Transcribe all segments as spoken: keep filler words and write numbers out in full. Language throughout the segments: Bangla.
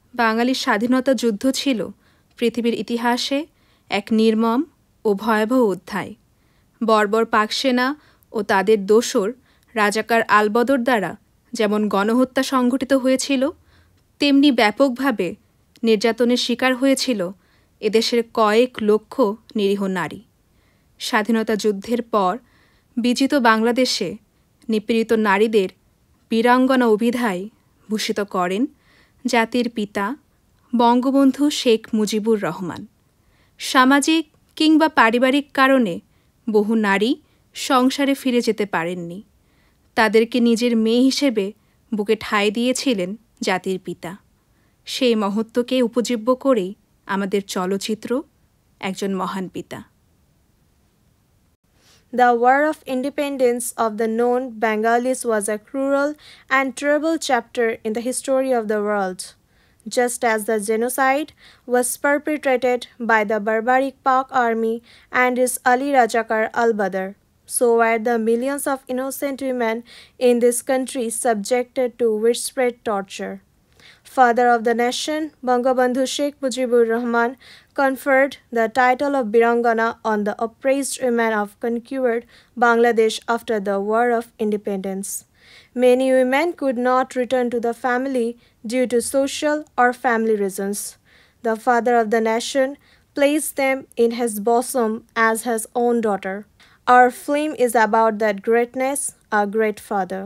বাঙালির স্বাধীনতা যুদ্ধ ছিল পৃথিবীর ইতিহাসে এক নির্মম ও ভয়াবহ অধ্যায়। বর্বর পাকসেনা ও তাদের দোসর রাজাকার আলবদর দ্বারা যেমন গণহত্যা সংঘটিত হয়েছিল, তেমনি ব্যাপকভাবে নির্যাতনের শিকার হয়েছিল এদেশের কয়েক লক্ষ নিরীহ নারী। স্বাধীনতা যুদ্ধের পর বিজিত বাংলাদেশে নিপীড়িত নারীদের বীরাঙ্গনা অভিধায় ভূষিত করেন জাতির পিতা বঙ্গবন্ধু শেখ মুজিবুর রহমান। সামাজিক কিংবা পারিবারিক কারণে বহু নারী সংসারে ফিরে যেতে পারেননি। তাদেরকে নিজের মেয়ে হিসেবে বুকে ঠাঁই দিয়েছিলেন জাতির পিতা। সেই মহত্বকে উপজীব্য করেই আমাদের চলচ্চিত্র একজন মহান পিতা। The War of Independence of the known Bengalis was a cruel and terrible chapter in the history of the world. Just as the genocide was perpetrated by the barbaric Pak army and its Ali Rajakar al-Badr, so were the millions of innocent women in this country subjected to widespread torture. Father of the nation, Bangabandhu Sheikh Mujibur Rahman conferred the title of Birangana on the oppressed women of conquered Bangladesh after the War of Independence. Many women could not return to the family due to social or family reasons. The father of the nation placed them in his bosom as his own daughter. Our film is about that greatness, a great father.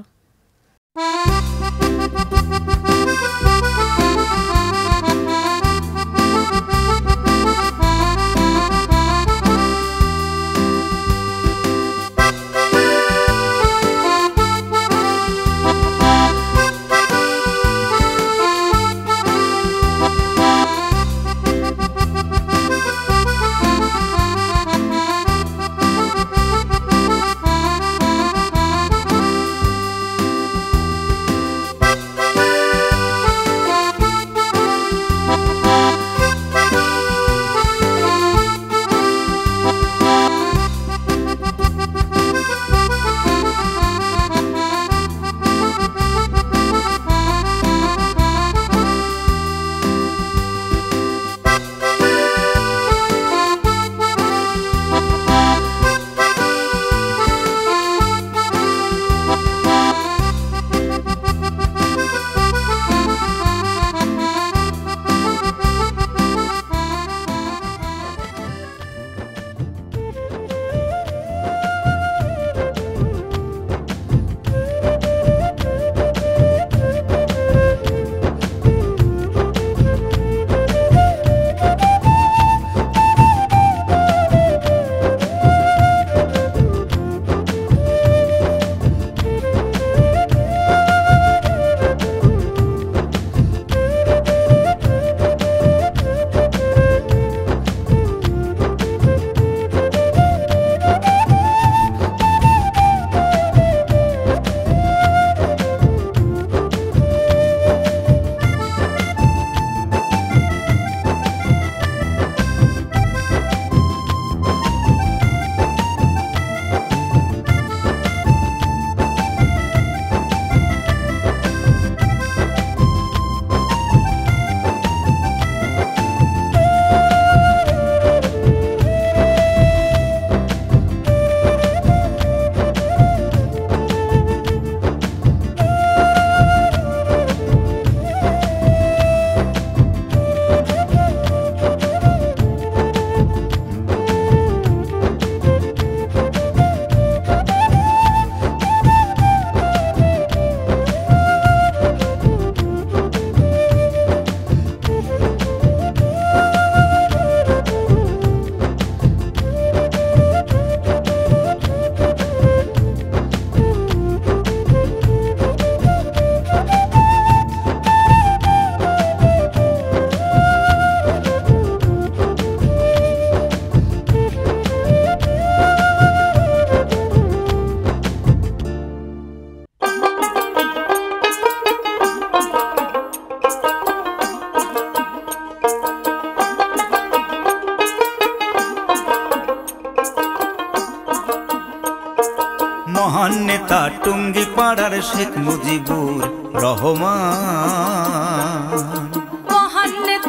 মহান নেতা টুঙ্গি পাড়ার শেখ মুজিবুর রহমান।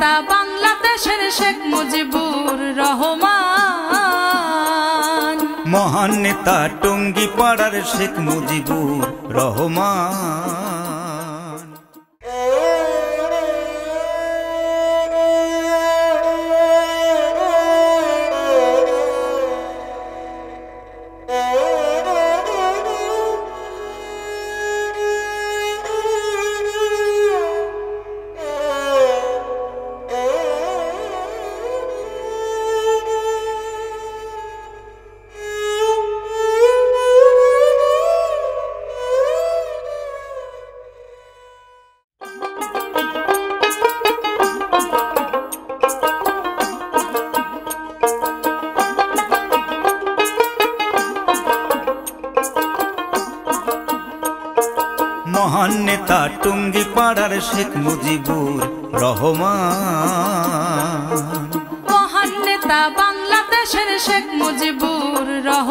নেতা বাংলাদেশের শেখ মুজিবুর রহমান মহান নেতা টুঙ্গিপাড়ার শেখ মুজিবুর রহমান মহান নেতা টুঙ্গিপাড়ার শেখ মুজিবুর রহমান মহান নেতা বাংলাদেশের শেখ মুজিবুর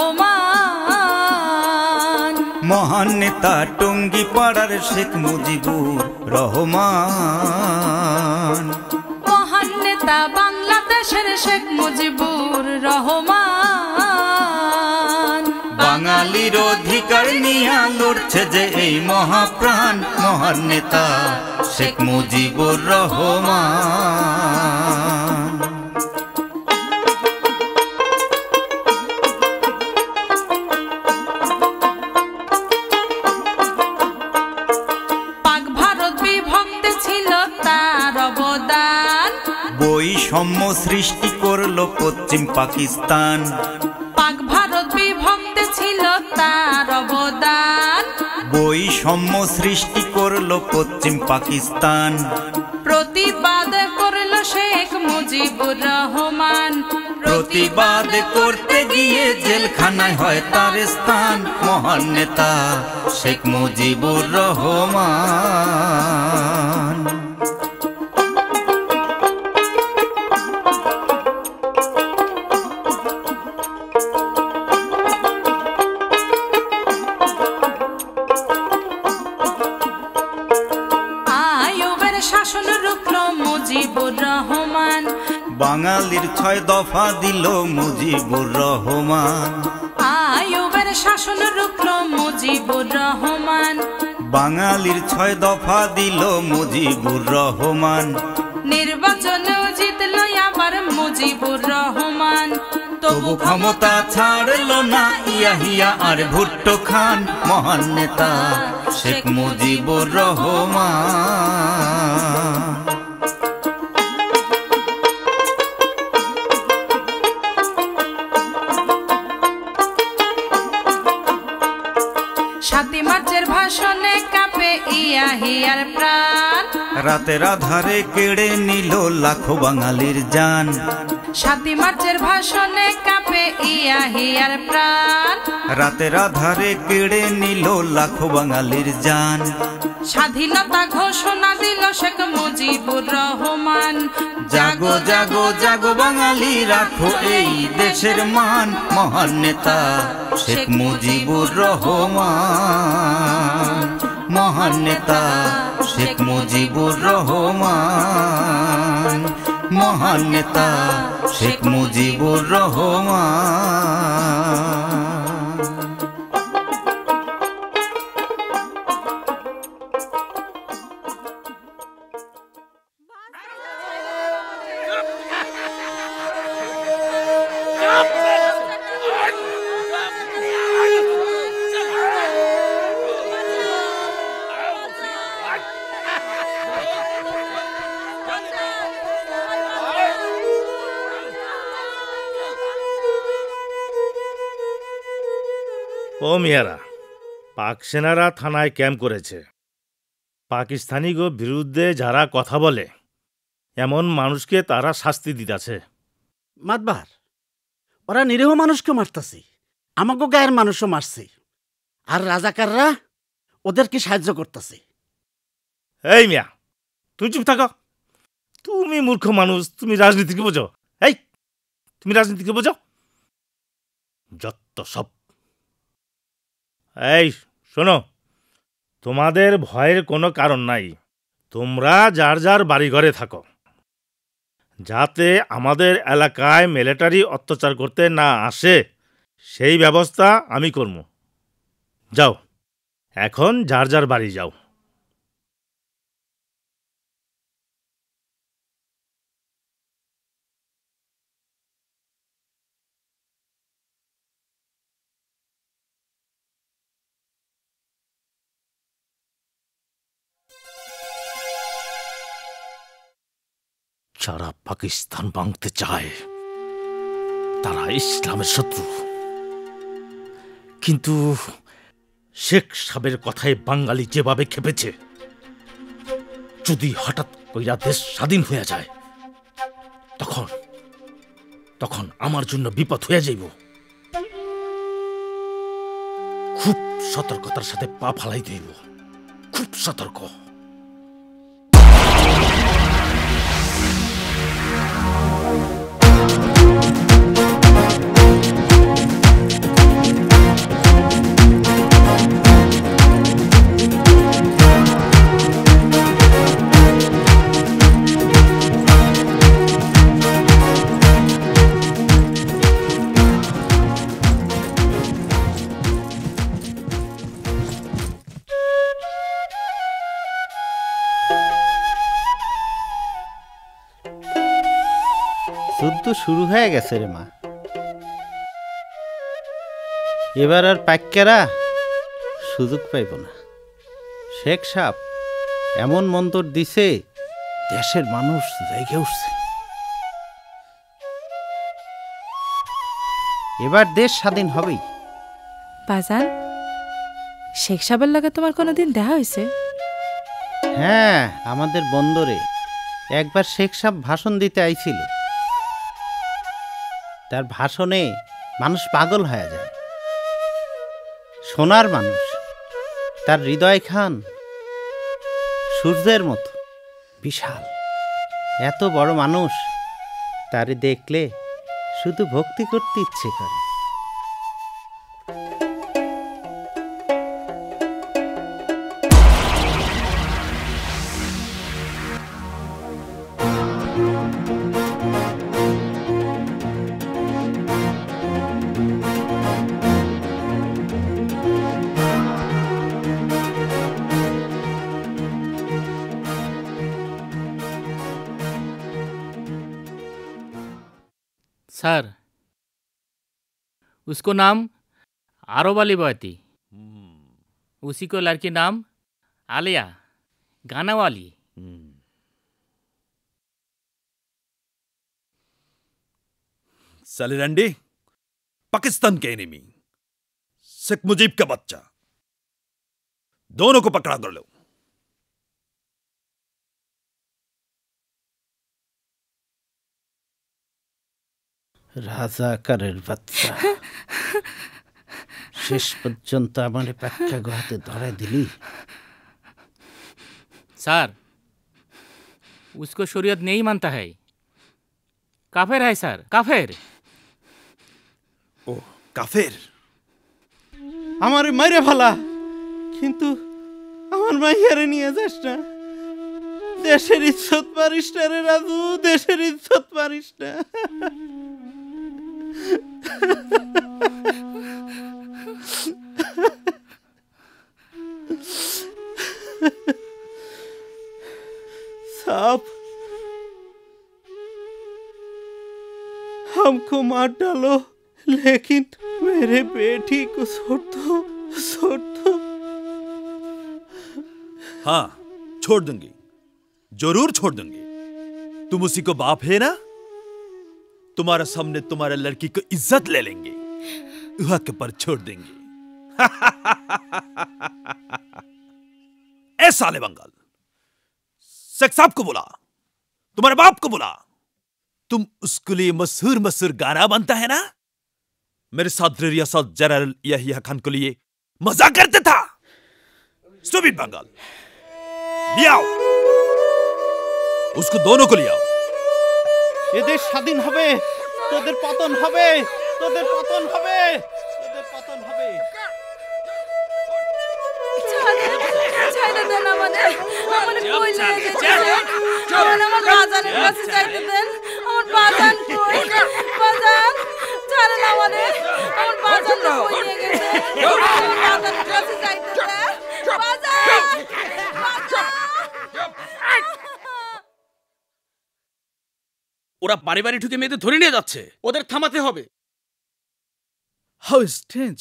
রহমান মহান নেতা টুঙ্গিপাড়ার শেখ মুজিবুর রহমান মহান নেতা বাংলাদেশের শেখ মুজিবুর রহমান বাঙালির অধিকার নিয়ে লড়ছে যে এই মহাপ্রাণ মহান নেতা শেখ মুজিবুর রহমান পাক ভারত বিভক্তি ছিল তার অবদান বৈষম্য সৃষ্টি করলো পশ্চিম পাকিস্তান পাক ভারত বিভক্তি ছিল তার অবদান বৈষম্য সৃষ্টি করলো পশ্চিম পাকিস্তান প্রতিবাদ করল শেখ মুজিবুর রহমান প্রতিবাদ করতে গিয়ে জেলখানায় হয় তার স্থান মহান নেতা শেখ মুজিবুর রহমান আইয়ুবের শাসন রুখল মুজিবুর রহমান বাঙালির ছয় দফা দিল মুজিবুর রহমান আইয়ুবের শাসন রুখল মুজিবুর রহমান বাঙালির ছয় দফা দিল মুজিবুর রহমান নির্বাচনেও জিতল আবার মুজিবুর রহমান তবু ক্ষমতা ছাড়লো না ইয়াহিয়া আর ভুট্টো খান মহান নেতা শেখ মুজিবুর রহমান সাতই মার্চের ভাষণে কাঁপে ইয়াহিয়ার প্রাণ রাতের আধারে কেড়ে নিল লাখো বাঙালির জান সাতই মার্চের ভাষণে কাঁপে ইয়াহিয়ার প্রাণ রাতের আধারে কেড়ে নিল লাখো বাঙালির জান স্বাধীনতা ঘোষণা দিল শেখ মুজিবুর রহমান জাগো জাগো জাগো বাঙালি রাখো এই দেশের মান মহান নেতা শেখ মুজিবুর রহমান মহান নেতা শেখ মুজিবুর রহমান মহান নেতা শেখ মুজিবুর রহমান ও মিয়ারা, পাক সেনারা থানায় ক্যাম্প করেছে। পাকিস্তানিগো বিরুদ্ধে যারা কথা বলে এমন মানুষকে তারা শাস্তি দিতেছে। মাতবার ওরা নিরীহ মানুষকে মারতাছে, আমাকে গায়ের মানুষও মারছে, আর রাজাকাররা ওদেরকে সাহায্য করতেছে। এই মিয়া, তুমি চুপ থাকো। তুমি মূর্খ মানুষ, তুমি রাজনীতিকে বোঝো? এই তুমি রাজনীতিকে বোঝো? যত সব। এই শোনো, তোমাদের ভয়ের কোনো কারণ নাই। তোমরা যার যার বাড়ি ঘরে থাকো। যাতে আমাদের এলাকায় মিলিটারি অত্যাচার করতে না আসে সেই ব্যবস্থা আমি করব। যাও, এখন যার যার বাড়ি যাও। যারা পাকিস্তান ভাঙতে চায় তারা ইসলামের শত্রু, কিন্তু শেখ সাহেবের কথায় বাঙালি যেভাবে খেপেছে, যদি হঠাৎ কইরা দেশ স্বাধীন হয়ে যায় তখন তখন আমার জন্য বিপদ হয়ে যাইব। খুব সতর্কতার সাথে পা ফালাই দেব, খুব সতর্ক। যুদ্ধ শুরু হয়ে গেছে রে মা। এবার আর পাক্কেরা সুযোগ পাইব না। শেখ সাহেব এমন মন্তর দিছে, দেশের মানুষ জেগে উঠছে। এবার দেশ স্বাধীন হবেই। বাজান, শেখ সাহেবের লাগে তোমার কোনোদিন দেখা হয়েছে? হ্যাঁ, আমাদের বন্দরে একবার শেখ সাহেব ভাষণ দিতে আইছিল। তার ভাষণে মানুষ পাগল হয়ে যায়। সোনার মানুষ, তার হৃদয় খান সূর্যের মতো বিশাল। এত বড় মানুষ, তারে দেখলে শুধু ভক্তি করতে ইচ্ছে করে। सर, उसको नाम आरो वाली बहती, उसी को लड़की नाम आलिया, गाना वाली। सलीरंडी, पाकिस्तान के एनिमी शेख मुजीब का बच्चा, दोनों को पकड़ा कर लो। রাজাকারের বাচ্চা, শেষ পর্যন্ত আমার পাক্কা গোহাতে ধরে দিলি। सर, उसको शरीयत नहीं मानता है, काफिर है सर, काफिर। ओ काफिर? আমার মাইরে ফেলা, কিন্তু আমার মাইয়ারে নিয়ে যাস না। দেশের ইজ্জত পারিস না রে রাজু, দেশের ইজ্জত পারিস না। साहब, हमको मार डालो, लेकिन मेरे बेटी को छोड़ दो, छोड़ दो। हाँ, छोड़ दूंगी, जरूर छोड़ दूंगी। तुम उसी को बाप है ना? तुम्हारे सामने तुम्हारे लड़की को इज्जत ले लेंगे, हक पर छोड़ देंगे। ए साले बंगाल, शेख साहब को बुला, तुम्हारे बाप को बुला। तुम उसके लिए मशहूर मशहूर गाना बनता है ना, मेरे साथ रियासत जनरल याहिया खान के लिए मजाक करते था। स्टूपिड बंगाल, ले आओ उसको, दोनों को ले आओ। এদের স্বাধীন হবে, তোদের পতন হবে, তোদের পতন হবে, তোদের পতন হবে। ছাইড়া দেন আমাদের, আমাদের কই নিয়ে যেতে, আমার আমার বাজানের কাছে যাইতে দেন, বাজান কই বাজান ছাড়ে না আমারে আমার বাজান কই নিয়ে গেছে আমার বাজান কাছে যাইতেছে বাজান ওরা বাড়ি বাড়ি ঢুকে মেয়েদের ধরে নিয়ে যাচ্ছে ওদের থামাতে হবে হাউ স্ট্রেঞ্জ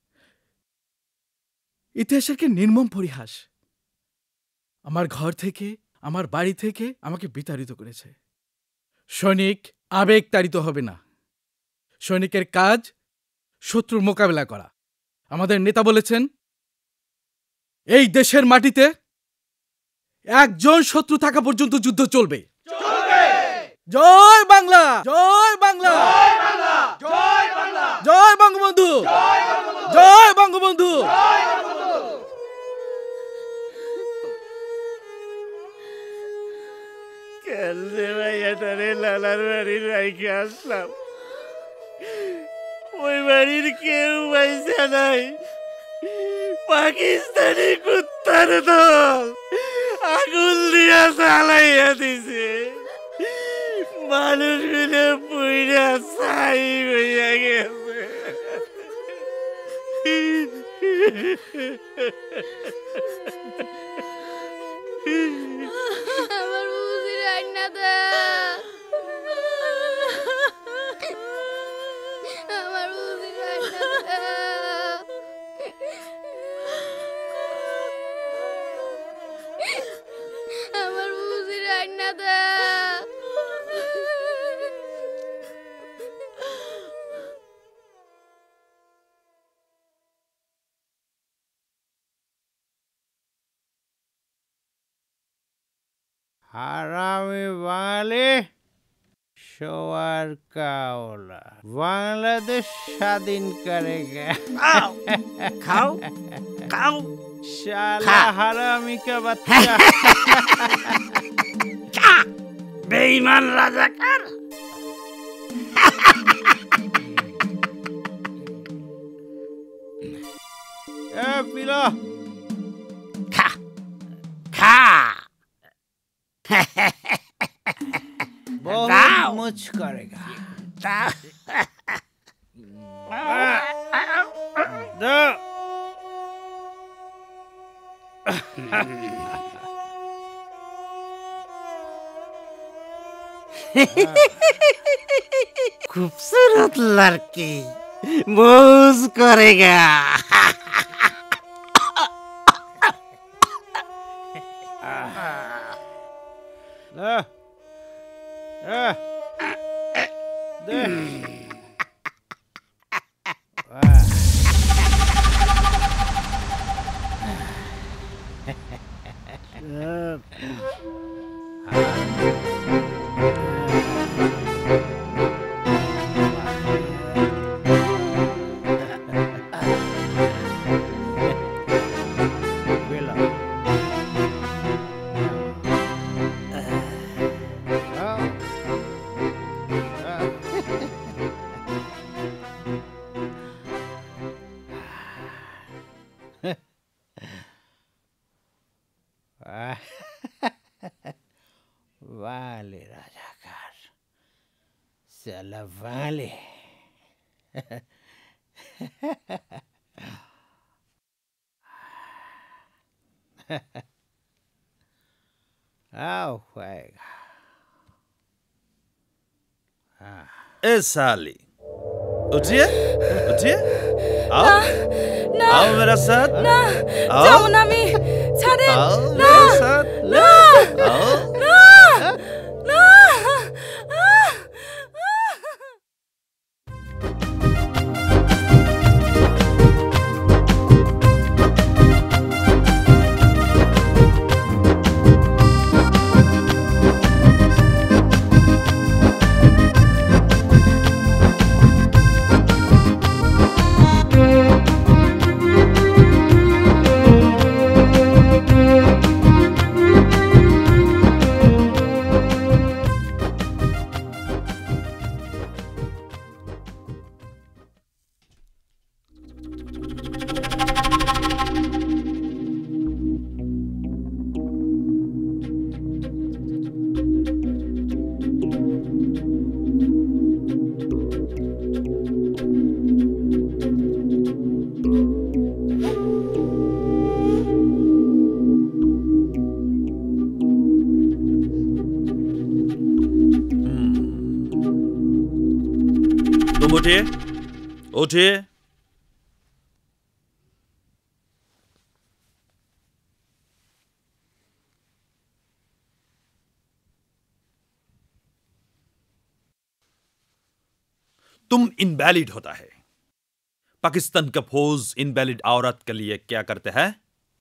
ইতিহাসের কি নির্মম পরিহাস আমার ঘর থেকে আমার বাড়ি থেকে আমাকে বিতাড়িত করেছে সৈনিক আবেগ তাড়িত হবে না সৈনিকের কাজ শত্রুর মোকাবেলা করা আমাদের নেতা বলেছেন এই দেশের মাটিতে একজন শত্রু থাকা পর্যন্ত যুদ্ধ চলবে জয় বাংলা জয় বাংলা জয় বাংলা জয় বঙ্গবন্ধু জয় বঙ্গবন্ধু কালরে ভাইয়াটারে লালার বাড়ির রাইখে আসলাম ওই বাড়ির কেউ পয়সা নাই পাকিস্তানি কুত্তার দল আগুন দিয়া জ্বালাইয়া দিছে মানুষগুলো পুইরা ছাই হইয়া গেছে আমার বুঝির আইনা দে আমার বুঝির আইনা দে আমার বুঝির আইনা দে হারামি বাঙালি শোয়ার কাওলা বাংলাদেশ স্বাধীন করেগা খাও খাও শালা হারামি কা বাচ্চা বেঈমান রাজাকার এ পিলো খা খা बहुत मुझ करेगा दो खूबसूरत लड़की मौज करेगा Uh. Uh. Vale, Rajakar. Se la vale. आओ juega. ए साली उठिए उठिए आओ ना आओ मेरा साथ ना जाओ ना मी ছাড়ে आओ না मेरे साथ না आओ না না उठिए उठिए। तुम इनवैलिड होता है। पाकिस्तान का फौज इनवैलिड औरत के लिए क्या करते हैं?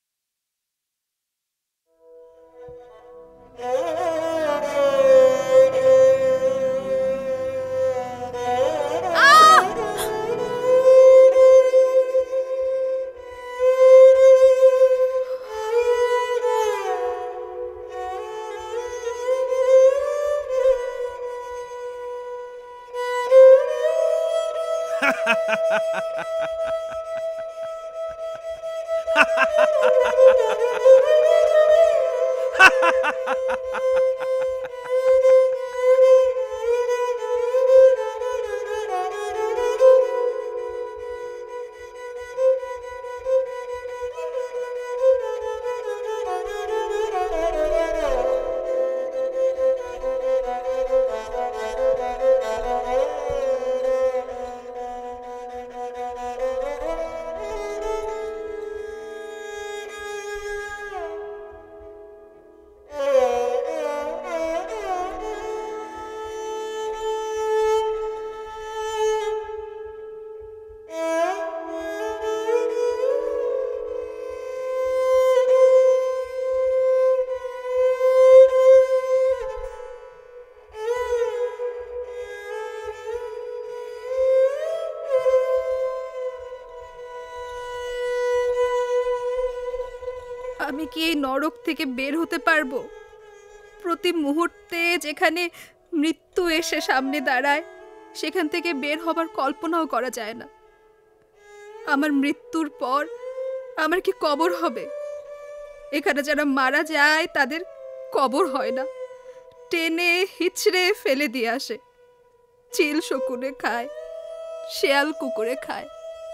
আমি কি এই নরক থেকে বের হতে পারবো? প্রতি মুহূর্তে যেখানে মৃত্যু এসে সামনে দাঁড়ায়, সেখান থেকে বের হবার কল্পনাও করা যায় না। আমার মৃত্যুর পর আমার কি কবর হবে? এখানে যারা মারা যায় তাদের কবর হয় না, টেনে হিচড়ে ফেলে দিয়ে আসে। চিল শকুনে খায়, শেয়াল কুকুরে খায়।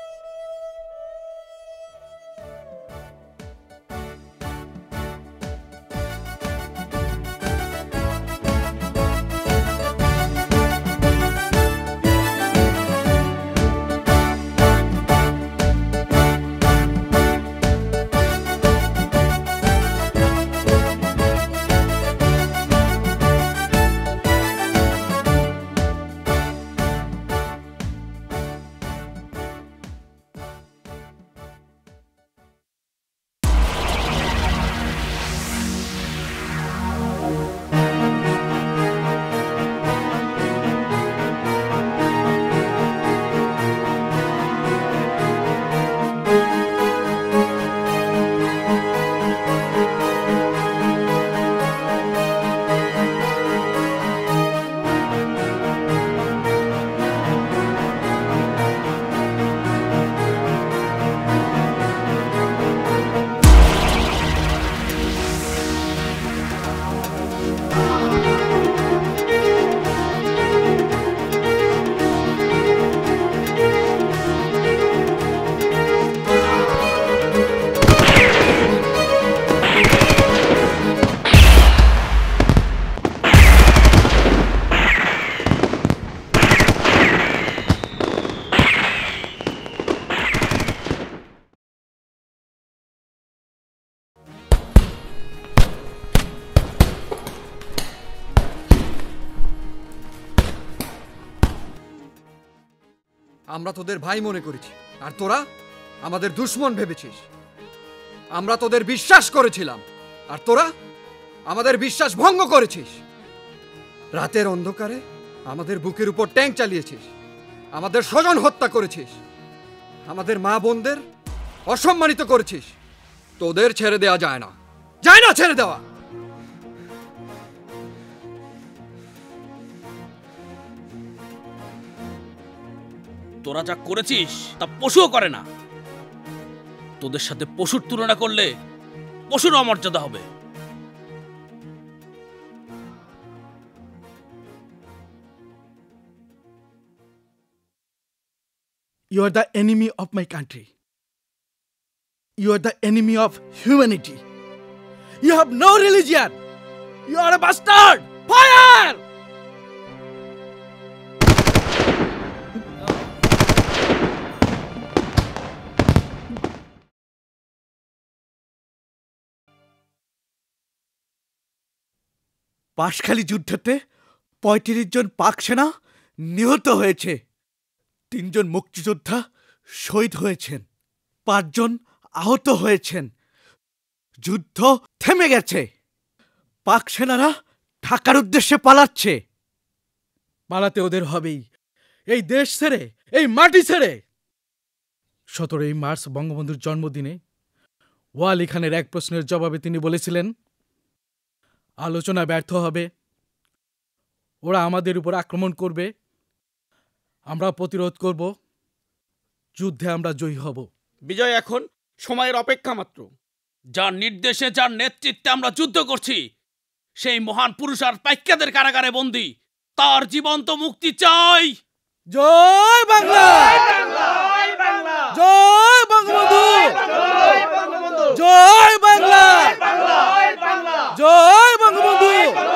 আমরা তোদের ভাই মনে করেছি, আর তোরা আমাদের দুশ্মন ভেবেছিস। আমরা তোদের বিশ্বাস করেছিলাম, আর তোরা আমাদের বিশ্বাস ভঙ্গ করেছিস। রাতের অন্ধকারে আমাদের বুকের উপর ট্যাঙ্ক চালিয়েছিস, আমাদের স্বজন হত্যা করেছিস, আমাদের মা বোনদের অসম্মানিত করেছিস। তোদের ছেড়ে দেওয়া যায় না, যায় না ছেড়ে দেওয়া। তোরা যা করেছিস তা পশুও করে না। তোদের সাথে পশুর তুলনা করলে পশুর অমর্যাদা হবে। You are the enemy of my country. You are the enemy of humanity. You have no religion. You are a bastard. Fire! পাশখালী যুদ্ধতে পঁয়ত্রিশ জন পাক সেনা নিহত হয়েছে, তিনজন মুক্তিযোদ্ধা শহীদ হয়েছেন, পাঁচজন আহত হয়েছেন। যুদ্ধ থেমে গেছে, পাক সেনারা ঢাকার উদ্দেশ্যে পালাচ্ছে। পালাতে ওদের হবেই, এই দেশ ছেড়ে, এই মাটি ছেড়ে। সতেরোই মার্চ বঙ্গবন্ধুর জন্মদিনে ওয়ালি খানের এক প্রশ্নের জবাবে তিনি বলেছিলেন, আলোচনা ব্যর্থ হবে, ওরা আমাদের উপর আক্রমণ করবে, আমরা প্রতিরোধ করব, যুদ্ধে আমরা জয়ী হব। বিজয় এখন সময়ের অপেক্ষা মাত্র। যার নির্দেশে, যার নেতৃত্বে আমরা যুদ্ধ করছি, সেই মহান পুরুষ আর পাইক্যাদের কারাগারে বন্দী, তার জীবন্ত মুক্তি চাই। জয় বাংলা, জয় বঙ্গবন্ধু, জয় বাংলা, জয় বঙ্গবন্ধু।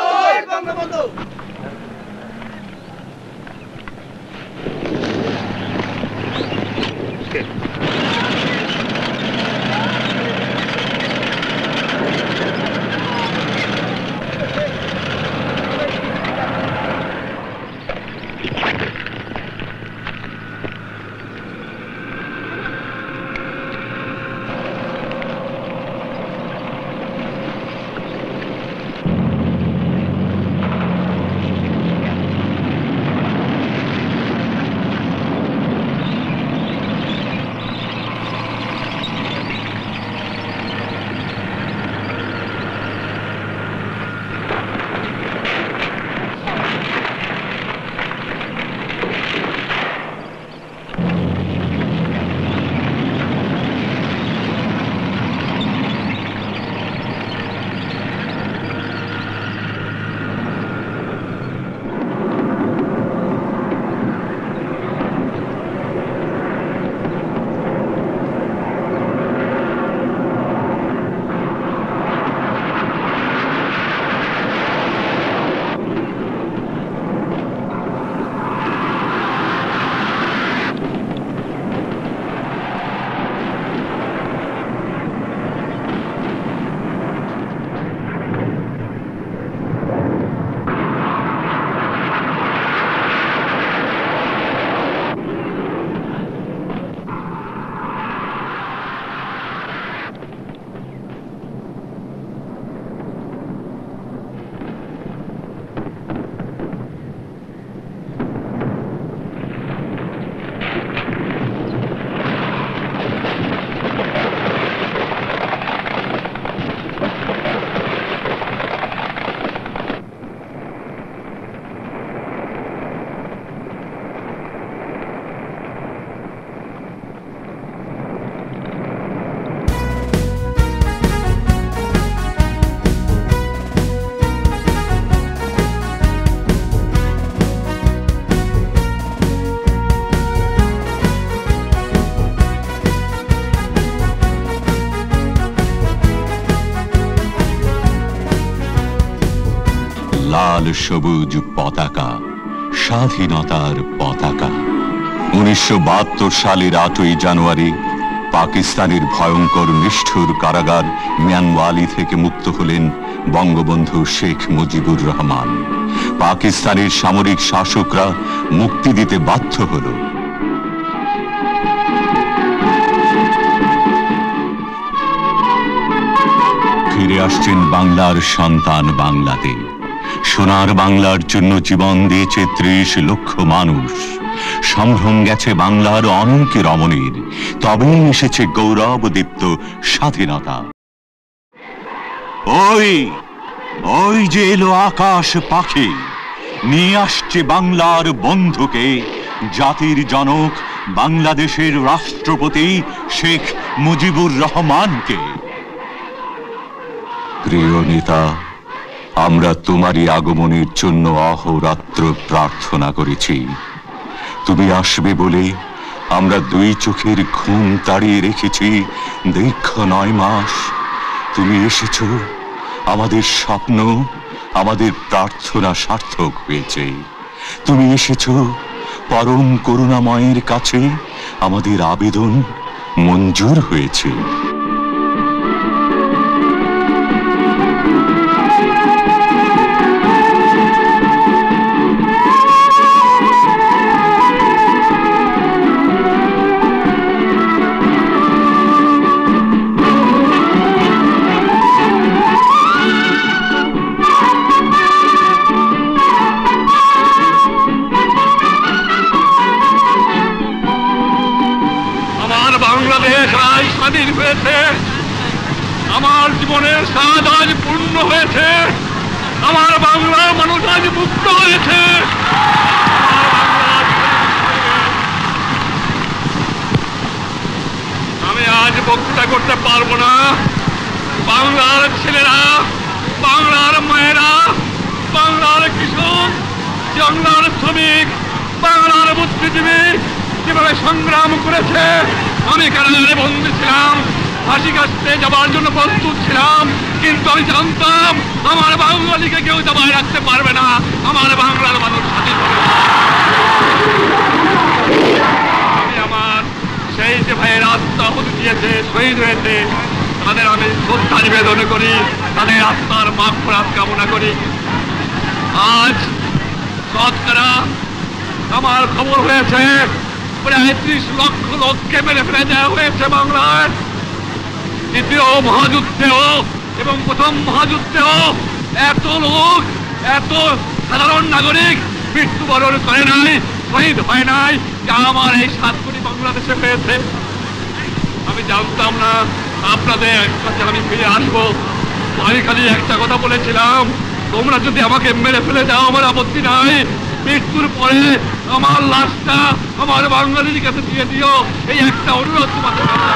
লাল সবুজ পতাকা, স্বাধীনতার পতাকা। উনিশশো বাহাত্তর সালের আটই জানুয়ারি পাকিস্তানের ভয়ঙ্কর নিষ্ঠুর কারাগার মিয়ানওয়ালি থেকে মুক্ত হলেন বঙ্গবন্ধু শেখ মুজিবুর রহমান। পাকিস্তানের সামরিক শাসকরা মুক্তি দিতে বাধ্য হল। ফিরে আসছেন বাংলার সন্তান বাংলাতে। সোনার বাংলার জন্য জীবন দিয়েছে ত্রিশ লক্ষ মানুষ। সম্ভ্রম গেছে বাংলার অনেক রমণীর, তবেই এসেছে গৌরবদীপ্ত স্বাধীনতা। ওই ওই যে এলো আকাশ পাখি, নিয়ে আসছে বাংলার বন্ধুকে, জাতির জনক বাংলাদেশের রাষ্ট্রপতি শেখ মুজিবুর রহমানকে। প্রিয় নেতা, আমরা তোমারই আগমনের জন্য অহোরাত্র প্রার্থনা করেছি। তুমি আসবে বলে আমরা দুই চোখের ঘুম তাড়িয়ে রেখেছি দীর্ঘ নয় মাস। তুমি এসেছ, আমাদের স্বপ্ন, আমাদের প্রার্থনা সার্থক হয়েছে। তুমি এসেছ, পরম করুণাময়ের কাছে আমাদের আবেদন মঞ্জুর হয়েছে। আমার জীবনের স্বাদ আজ পূর্ণ হয়েছে, আমার বাংলার মানুষ আজ মুক্ত হয়েছে। আমি আজ বক্তৃতা করতে পারবো না। বাংলার ছেলেরা, বাংলার মায়েরা, বাংলার কৃষক, বাংলার শ্রমিক, বাংলার বুদ্ধিজীবী যেভাবে সংগ্রাম করেছে, আমি কারাগারে বন্দী ছিলাম, ফাঁসি কাটতে যাবার জন্য প্রস্তুত ছিলাম, কিন্তু আমি জানতাম আমার বাঙালিকে কেউ দাবায় রাখতে পারবে না, আমার বাংলার মানুষ স্বাধীন হবে। আমি আমার সেই যে ভাইয়ের আত্মাহুতি দিয়েছে, শহীদ হয়েছে, তাদের আমি শ্রদ্ধা নিবেদন করি, তাদের আত্মার মাগফিরাত কামনা করি। আজ শতকরা আমার খবর হয়েছে প্রায় ত্রিশ লক্ষ লোককে মেরে ফেলে দেওয়া হয়েছে বাংলায়। দ্বিতীয় মহাযুদ্ধেও এবং প্রথম মহাযুদ্ধেও এত লোক, এত সাধারণ নাগরিক মৃত্যুবরণ করে নাই, শহীদ হয় নাই, যা আমার এই সাত কোটি বাংলাদেশে হয়েছে। আমি জানতাম না আপনাদের কাছে আমি ফিরে আসবো। আমি খালি একটা কথা বলেছিলাম, তোমরা যদি আমাকে মেরে ফেলে দাও আমার আপত্তি নাই, মৃত্যুর পরে আমার লাশটা আমার বাঙালির কাছে দিয়ে দিও, এই একটা অনুরোধ তোমাদের কাছে।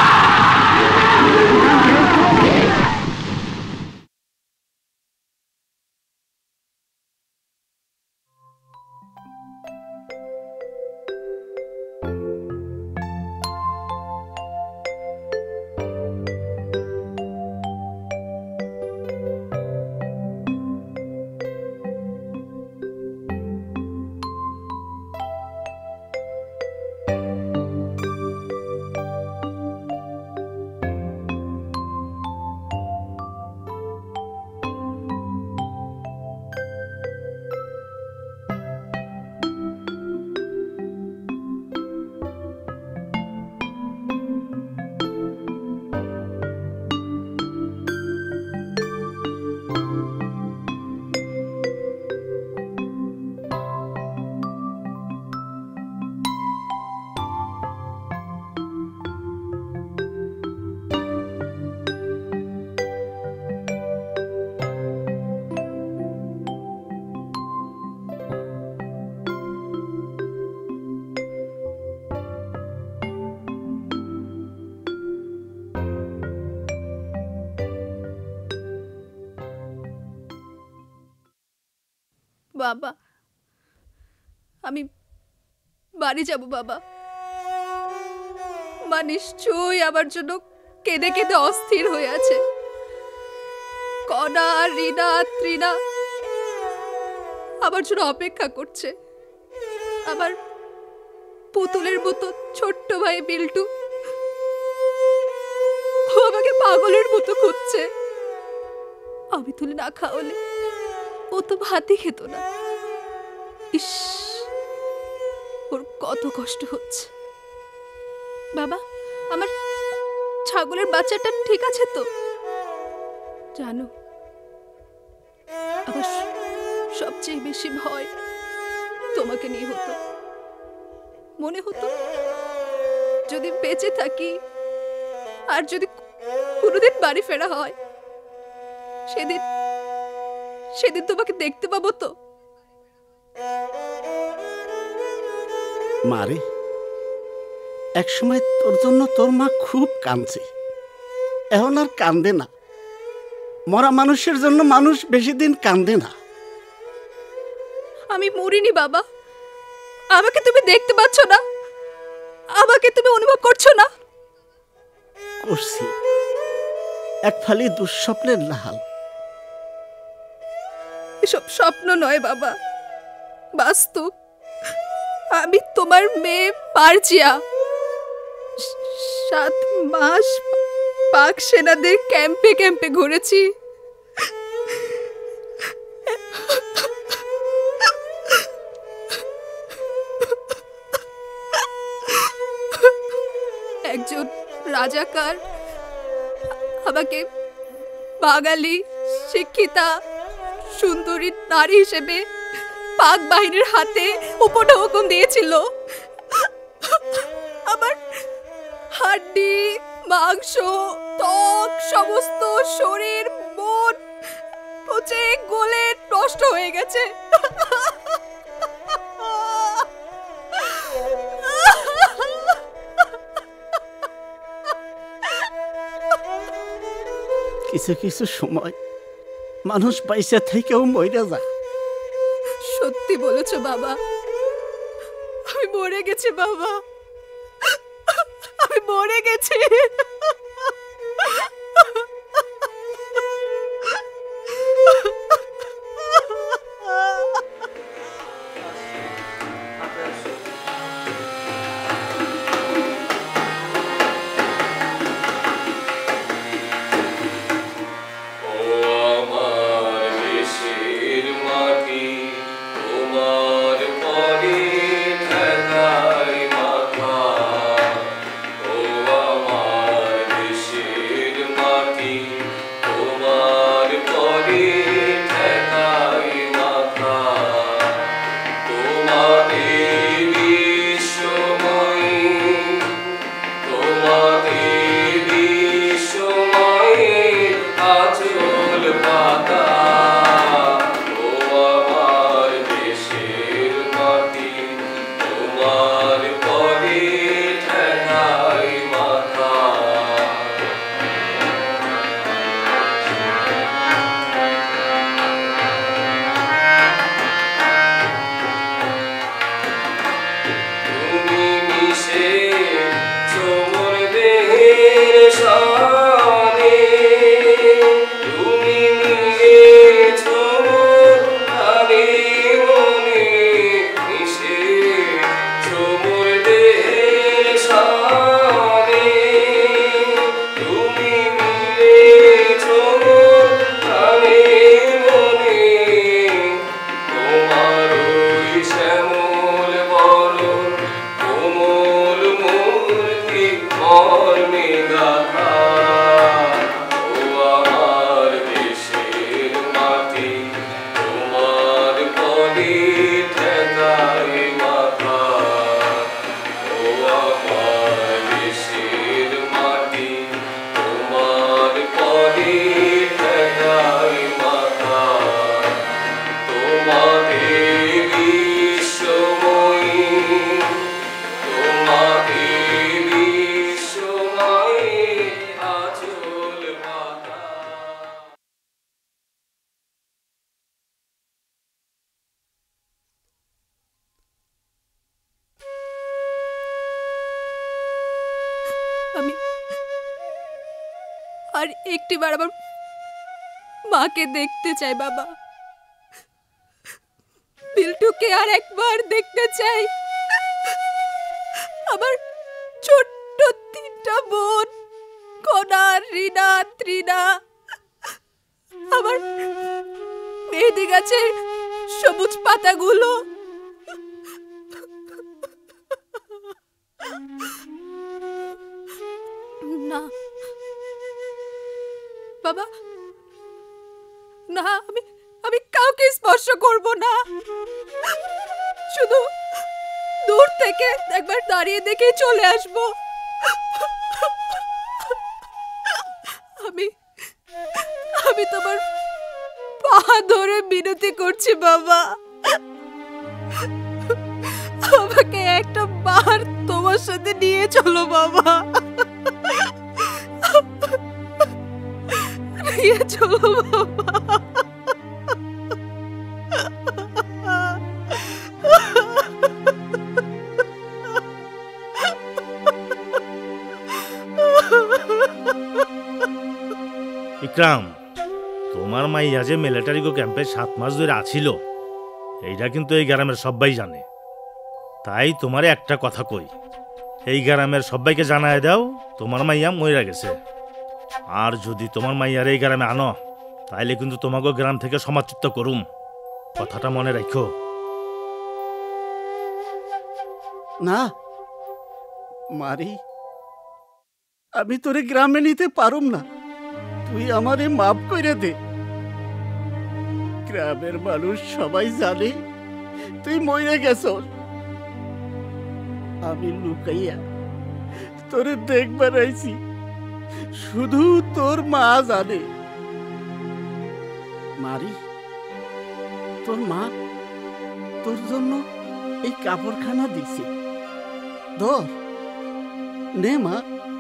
বাবা, আমি বাড়ি যাব বাবা। মা নিশ্চয়ই আমার জন্য কেঁদে কেঁদে অস্থির হয়ে আছে। কণা, রিনা, ত্রিনা আমার জন্য অপেক্ষা করছে। আমার পুতুলের মতো ছোট্ট ভাই বিল্টু, ও আমাকে পাগলের মতো খুঁজছে। আমি তুলে না খাওয়ালে ও তো ভাতই খেত না। ইস, ওর কত কষ্ট হচ্ছে। বাবা, আমার ছাগলের বাচ্চাটা ঠিক আছে তো? জানো, আমার সবচেয়ে বেশি ভয় তোমাকে নিয়ে হতো। মনে হতো যদি বেঁচে থাকি আর যদি কোনোদিন বাড়ি ফেরা হয়, সেদিন সেদিন তোমাকে দেখতে পাবো তো? মারে, এক সময় তোর জন্য তোর মা খুব কাঁদছে, এখন আর কান্দে না। মরা মানুষের জন্য মানুষ বেশি দিন কান্দে না। আমি মরিনি বাবা, আমাকে তুমি দেখতে পাচ্ছ না? আমাকে তুমি অনুভব করছো না? করছি, এক ফালি দুঃস্বপ্নের লাহাল। এসব স্বপ্ন নয় বাবা, বাস্তব। আমি তোমার মেয়ে পারজিয়া। সাত মাস পাক সেনাদের ক্যাম্পে ক্যাম্পে ঘুরেছি। একজন রাজাকার আমাকে বাঙালি শিক্ষিতা সুন্দরী নারী হিসেবে পাক বাহিনীর হাতে উপটা হুকুম দিয়েছিল। আমার হাড্ডি মাংস, ত্বক, সমস্ত শরীর, মন পচে গলে নষ্ট হয়ে গেছে। কিছু কিছু সময় মানুষ পয়সা থেকেও মরে যায়। সত্যি বলেছ বাবা, আমি মরে গেছি বাবা, আমি মরে গেছি। আমি আর একটিবার আমার মাকে দেখতে চাই বাবা, বিল্টুকে আর একবার দেখতে চাই। আমার ছোট্ট তিনটা বোন, কণা, রিনা, ত্রিনা, আমার মেহেদি গাছের সবুজ পাতাগুলো, না বাবা, না, আমি আমি কাউকে স্পর্শ করব না, শুধু দূর থেকে একবার দাঁড়িয়ে দেখে চলে আসব। আমি আমি তোমার পা ধরে মিনতি করছি বাবা, আমাকে একটা বার তোমার সাথে নিয়ে চলো বাবা, নিয়ে চলো বাবা। ইকরাম, তোমার মাইয়া যে মিলিটারি ক্যাম্পে সাত মাস ধরে আছিল, এইটা কিন্তু এই গ্রামের সবাই জানে। তাই তোমারে একটা কথা কই, এই গ্রামের সবাইকে জানায় দাও তোমার মাইয়া মইরা গেছে। আর যদি তোমার মাইয়ার এই গ্রামে আনো, তাইলে কিন্তু তোমাকে গ্রাম থেকে সমাজচ্যুত করুম, কথাটা মনে রাখো। না মারি, আমি তোরে গ্রামে নিতে পারুম না, তুই আমারে মাফ করে দে। গ্রামের মানুষ সবাই জানে তুই মরে গেছস। আমি লুকাইয়া তোরে দেখবার আইছি, শুধু তোর মা জানে। মারি, তোর মা তোর জন্য এই কাপড়খানা দিছে, ধর নে মা।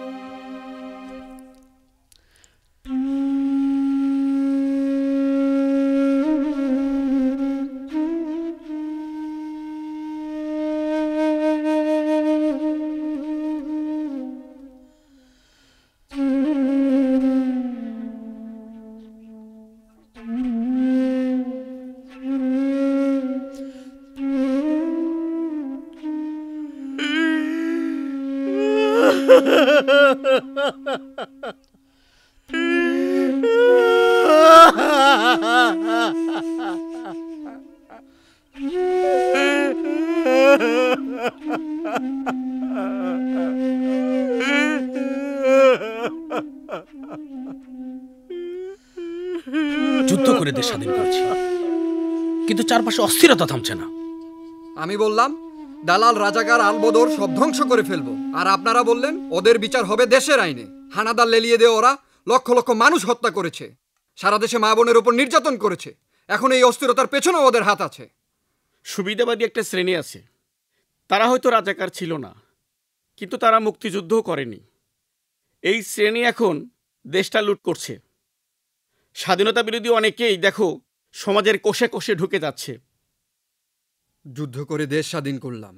যুদ্ধ করে দেশ স্বাধীন করেছি, কিন্তু চারপাশে অস্থিরতা থামছে না। আমি বললাম দালাল রাজাকার আলবদর সব ধ্বংস করে ফেলবো, আর আপনারা বললেন ওদের বিচার হবে দেশের আইনে। হানাদার লেলিয়ে দিয়ে ওরা লক্ষ লক্ষ মানুষ হত্যা করেছে, সারা দেশে মা বোনের উপর নির্যাতন করেছে। এখন এই অস্থিরতার পেছনে ওদের হাত আছে। সুবিধাবাদী একটা শ্রেণী আছে, তারা হয়তো রাজাকার ছিল না, কিন্তু তারা মুক্তিযুদ্ধও করেনি। এই শ্রেণী এখন দেশটা লুট করছে। স্বাধীনতা বিরোধী অনেকেই দেখো সমাজের কোষে কোষে ঢুকে যাচ্ছে। যুদ্ধ করে দেশ স্বাধীন করলাম,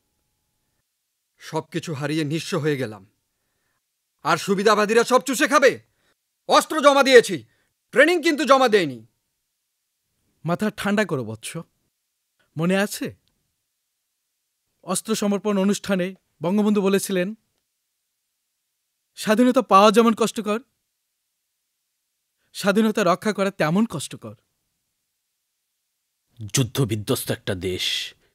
সবকিছু হারিয়ে নিঃস্ব হয়ে গেলাম, আর সুবিধাবাদীরা সব চুষে খাবে। অস্ত্র জমা দিয়েছি, ট্রেনিং কিন্তু জমা দেয়নি। মাথা ঠান্ডা করো বৎস, মনে আছে অস্ত্র সমর্পণ অনুষ্ঠানে বঙ্গবন্ধু বলেছিলেন, স্বাধীনতা পাওয়া যেমন কষ্টকর, স্বাধীনতা রক্ষা করা তেমন কষ্টকর। যুদ্ধ বিধ্বস্ত একটা দেশ,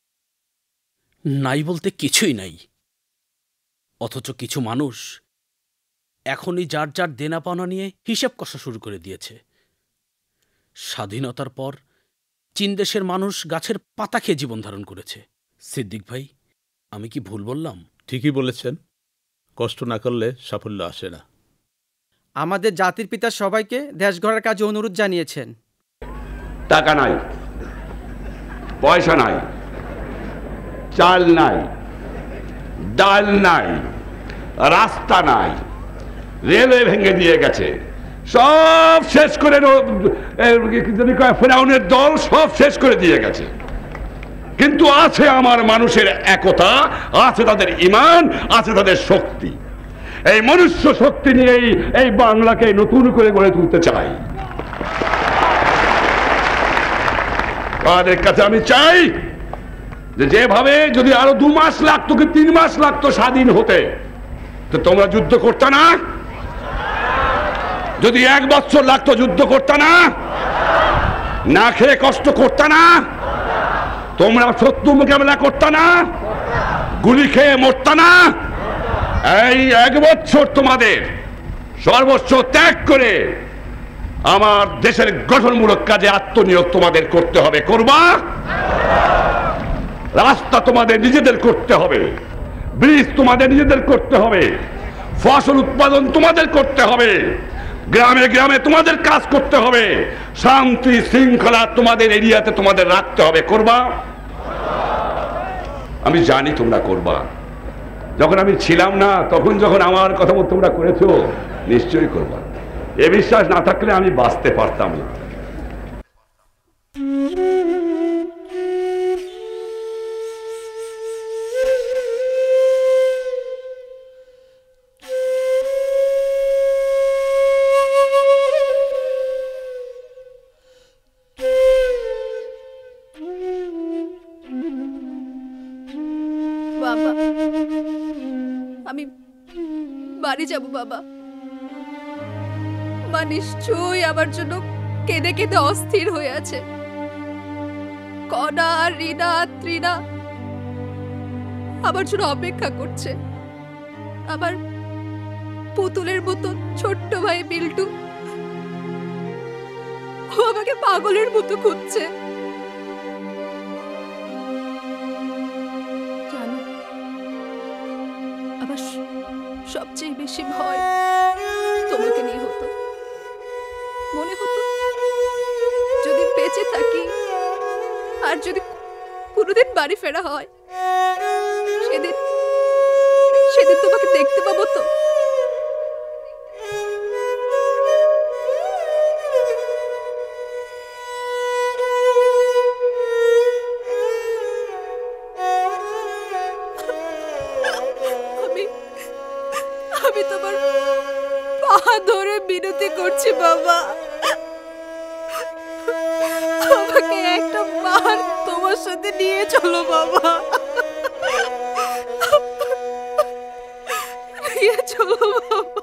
নাই বলতে কিছুই নাই, অথচ কিছু মানুষ এখনই যার যার দেনা পাওনা নিয়ে হিসেব কষা শুরু করে দিয়েছে। স্বাধীনতার পর চীন দেশের মানুষ গাছের পাতা খেয়ে জীবন ধারণ করেছে। সিদ্দিক ভাই, আমি কি ভুল বললাম? ঠিকই বলেছেন, কষ্ট না করলে সাফল্য আসে না। আমাদের জাতির পিতা সবাইকে দেশ গড়ার কাজে অনুরোধ জানিয়েছেন। টাকা নাই, পয়সা নাই, চাল নাই, ডাল নাই, রাস্তা নাই, রেলওয়ে ভেঙে দিয়ে গেছে, সব শেষ করে ফেরাউনের দল সব শেষ করে দিয়ে গেছে। কিন্তু আছে আমার মানুষের একতা, আছে তাদের ঈমান, আছে তাদের শক্তি। এই মনুষ্য শক্তি নিয়েই এই বাংলাকে নতুন করে গড়ে তুলতে চাই। তাদের কাছে আমি চাই যে যেভাবে যদি আরো দু মাস লাগতো কি তিন মাস লাগতো স্বাধীন হতে, তো তোমরা যুদ্ধ করতে না? যদি এক বছর লাগতো যুদ্ধ করতে না? না খেয়ে কষ্ট করতে না? তোমরা শত্রু মোকাবেলা করতে না? গুলি খেয়ে মরতে না? এই এক বছর তোমাদের সর্বস্ব ত্যাগ করে আমার দেশের গঠনমূলক কাজে আত্মনিয়োগ তোমাদের করতে হবে। করবা? রাস্তা তোমাদের নিজেদের করতে হবে, ব্রিজ তোমাদের নিজেদের করতে হবে, ফসল উৎপাদন তোমাদের করতে হবে, গ্রামে গ্রামে তোমাদের কাজ করতে হবে, শান্তি শৃঙ্খলা তোমাদের এরিয়াতে তোমাদের রাখতে হবে। করবা? আমি জানি তোমরা করবা। যখন আমি ছিলাম না, তখন যখন আমার কথা মতো তোমরা করেছো, নিশ্চয়ই করবা। এ বিশ্বাস না থাকলে আমি বাঁচতে পারতাম না। বাবা, আমি বাড়ি যাব বাবা। মা নিশ্চয়ই আমার জন্য কেঁদে কেঁদে অস্থির হয়ে আছে। কনা, রিনা, ত্রিনা আমার জন্য অপেক্ষা করছে। আমার পুতুলের মতো ছোট্ট ভাই বিল্টু, ও আমাকে পাগলের মতো খুঁজছে। জানো, আমার সবচেয়ে বেশি ভয় তোমাকে নিয়ে হতো। মনে হতো যদি বেঁচে থাকি আর যদি কোনোদিন বাড়ি ফেরা হয়, সেদিন সেদিন তোমাকে দেখতে পাবো তো। আমি আমি তোমার পা ধরে বিনতি করছি বাবা, আমাকে একটা বার তোমার সাথে নিয়ে চলো বাবা, নিয়ে চলো বাবা।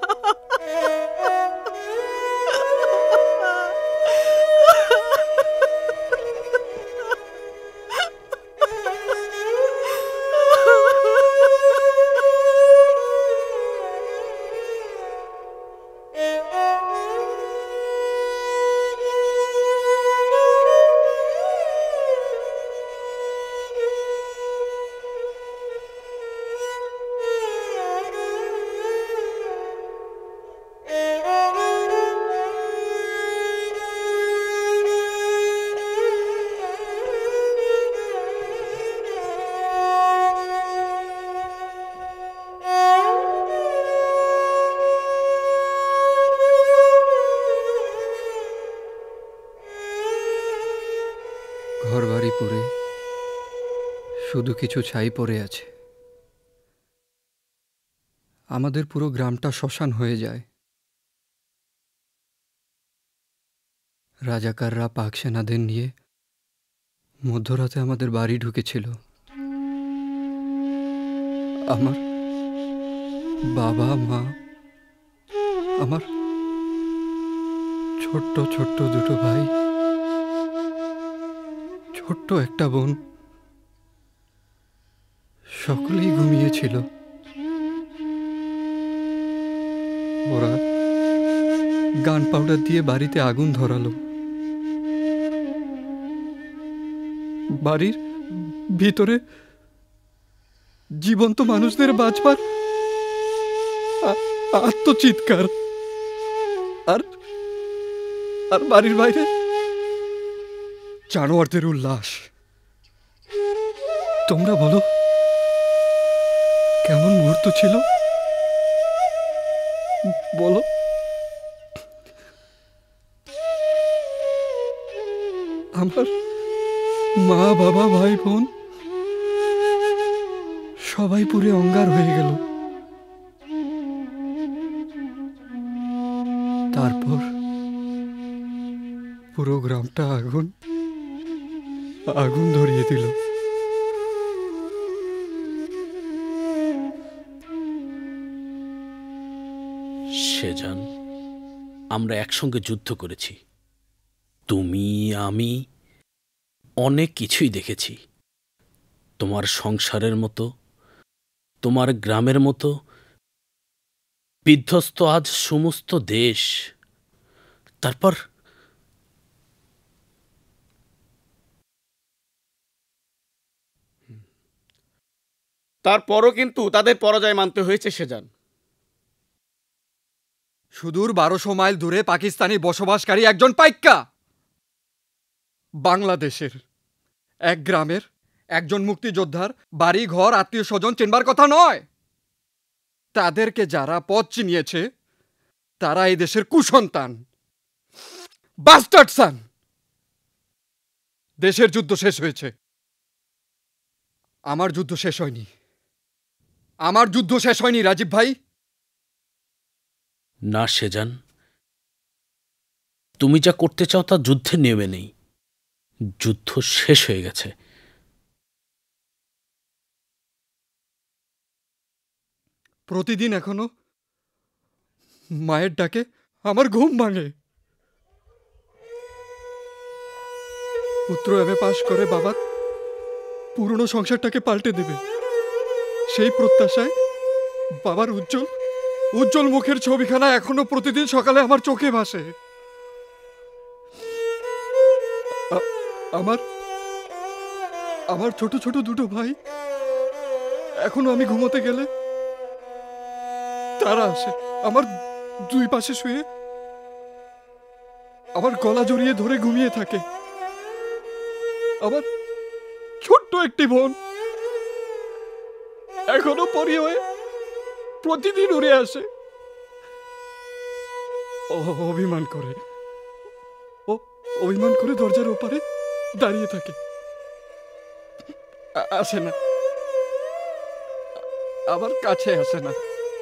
ঘরবাড়ি পুড়ে শুধু কিছু ছাই পড়ে আছে। আমাদের পুরো গ্রামটা শ্মশান হয়ে যায়। রাজাকাররা পাক সেনাদের নিয়ে মধ্যরাতে আমাদের বাড়ি ঢুকেছিল। আমার বাবা মা, আমার ছোট্ট ছোট্ট দুটো ভাই, ছোট্ট একটা বোন, সকলেই ঘুমিয়েছিল। ওরা গান পাউডার দিয়ে বাড়িতে আগুন ধরালো। বাড়ির ভিতরে জীবন্ত মানুষদের বাঁচবার আত্মচিৎকার, আর আর বাড়ির বাইরে জানোয়ারদের উল্লাস। তোমরা বলো কেমন মুহূর্ত ছিল? বলো। আমার মা বাবা ভাই বোন সবাই পুরে অঙ্গার হয়ে গেল। তারপর পুরো গ্রামটা আগুন আগুন ধরিয়ে দিল। সেজান, আমরা একসঙ্গে যুদ্ধ করেছি। তুমি, আমি অনেক কিছুই দেখেছি। তোমার সংসারের মতো, তোমার গ্রামের মতো বিধ্বস্ত আজ সমস্ত দেশ। তারপর তারপরও কিন্তু তাদের পরাজয় মানতে হয়েছে সেজান। সুদূর বারোশো মাইল দূরে পাকিস্তানি বসবাসকারী একজন পাইক্কা বাংলাদেশের এক গ্রামের একজন মুক্তিযোদ্ধার বাড়ি ঘর আত্মীয় স্বজন চেনবার কথা নয়। তাদেরকে যারা পথ চিনিয়েছে তারা এই দেশের কুসন্তান, বাস্টার্ড সান। দেশের যুদ্ধ শেষ হয়েছে, আমার যুদ্ধ শেষ হয়নি। আমার যুদ্ধ শেষ হয়নি রাজীব ভাই। না সেজান, তুমি যা করতে চাও তা যুদ্ধের নিয়মে নেই। যুদ্ধ শেষ হয়ে গেছে। প্রতিদিন এখনো মায়ের ডাকে আমার ঘুম ভাঙে। পুত্র এমএ পাশ করে বাবা পুরনো সংসারটাকে পাল্টে দেবে, সেই প্রত্যাশায় বাবার উজ্জ্বল উজ্জ্বল মুখের ছবিখানা এখনো প্রতিদিন সকালে আমার চোখে ভাসে। আমার আমার ছোট ছোট দুটো ভাই এখনো আমি ঘুমোতে গেলে তারা আসে, আমার দুই পাশে শুয়ে আমার গলা জড়িয়ে ধরে ঘুমিয়ে থাকে। আমার ছোট্ট একটি বোন এখনো পরি হয়ে প্রতিদিন উড়ে আসে, অভিমান করে ও অভিমান করে দরজার ওপারে দাঁড়িয়ে থাকে, আসে না, আমার কাছে আসে না।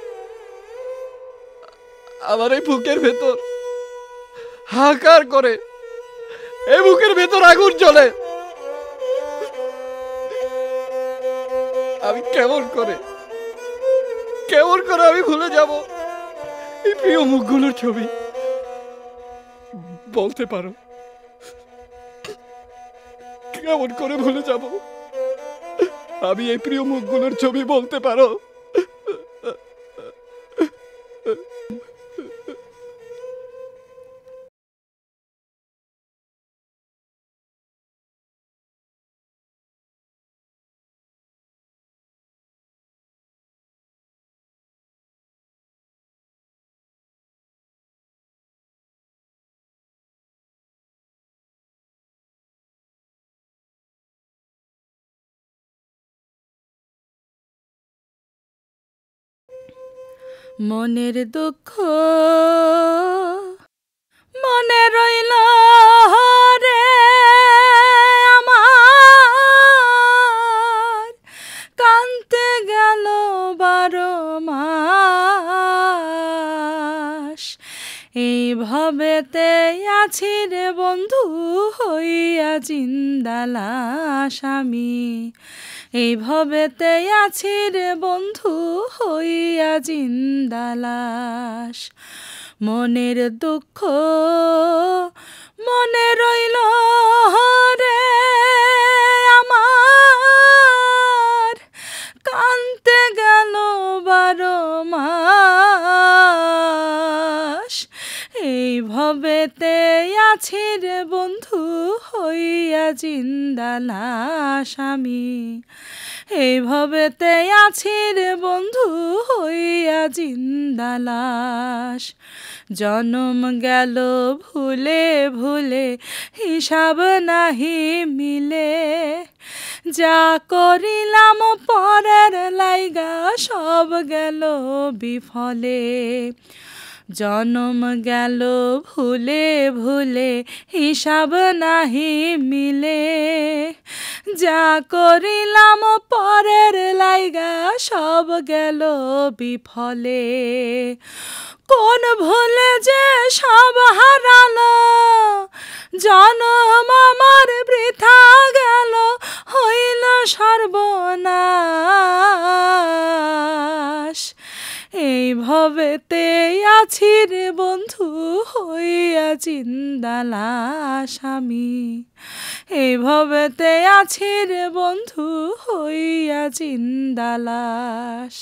আমার এই বুকের ভেতর হাহাকার করে, এই বুকের ভেতর আগুন জ্বলে। আমি কেমন করে কেমন করে আমি ভুলে যাব এই প্রিয় মুখগুলোর ছবি? বলতে পারো কেমন করে ভুলে যাব আমি এই প্রিয় মুখগুলোর ছবি? বলতে পারো? মনের দুঃখ মনে রইল রে আমার, কানতে গেল বারো মাস। এই ভবেতে আছি রে বন্ধু হইয়া জিন্দালাস আমি, এই ভবেতে আছি রে বন্ধু হইয়া জিন্দালাস। মনের দুঃখ মনে রইল রে আমার, কানতে গেল বারো মাস। এই ভবেতে আছি রে বন্ধু হইয়া জিন্দালাস আমি, এই ভবেতে আছি রে বন্ধু হইয়া জিন্দালাস। জনম গেল ভুলে ভুলে হিসাব নাহি মিলে, যা করিলাম পরের লাইগা সব গেল বিফলে। জনম গেল ভুলে ভুলে হিসাব নাহি মিলে, যা করিলাম পরের লাইগা সব গেল বিফলে। কোন ভুলে যে সব হারালো, জনম আমার বৃথা গেল, হইল সর্বনাশ। এই ভবেতে আছি রে বন্ধু হইয়া জিন্দালাস আমি, এই ভবেতে আছি রে বন্ধু হইয়া জিন্দালাস।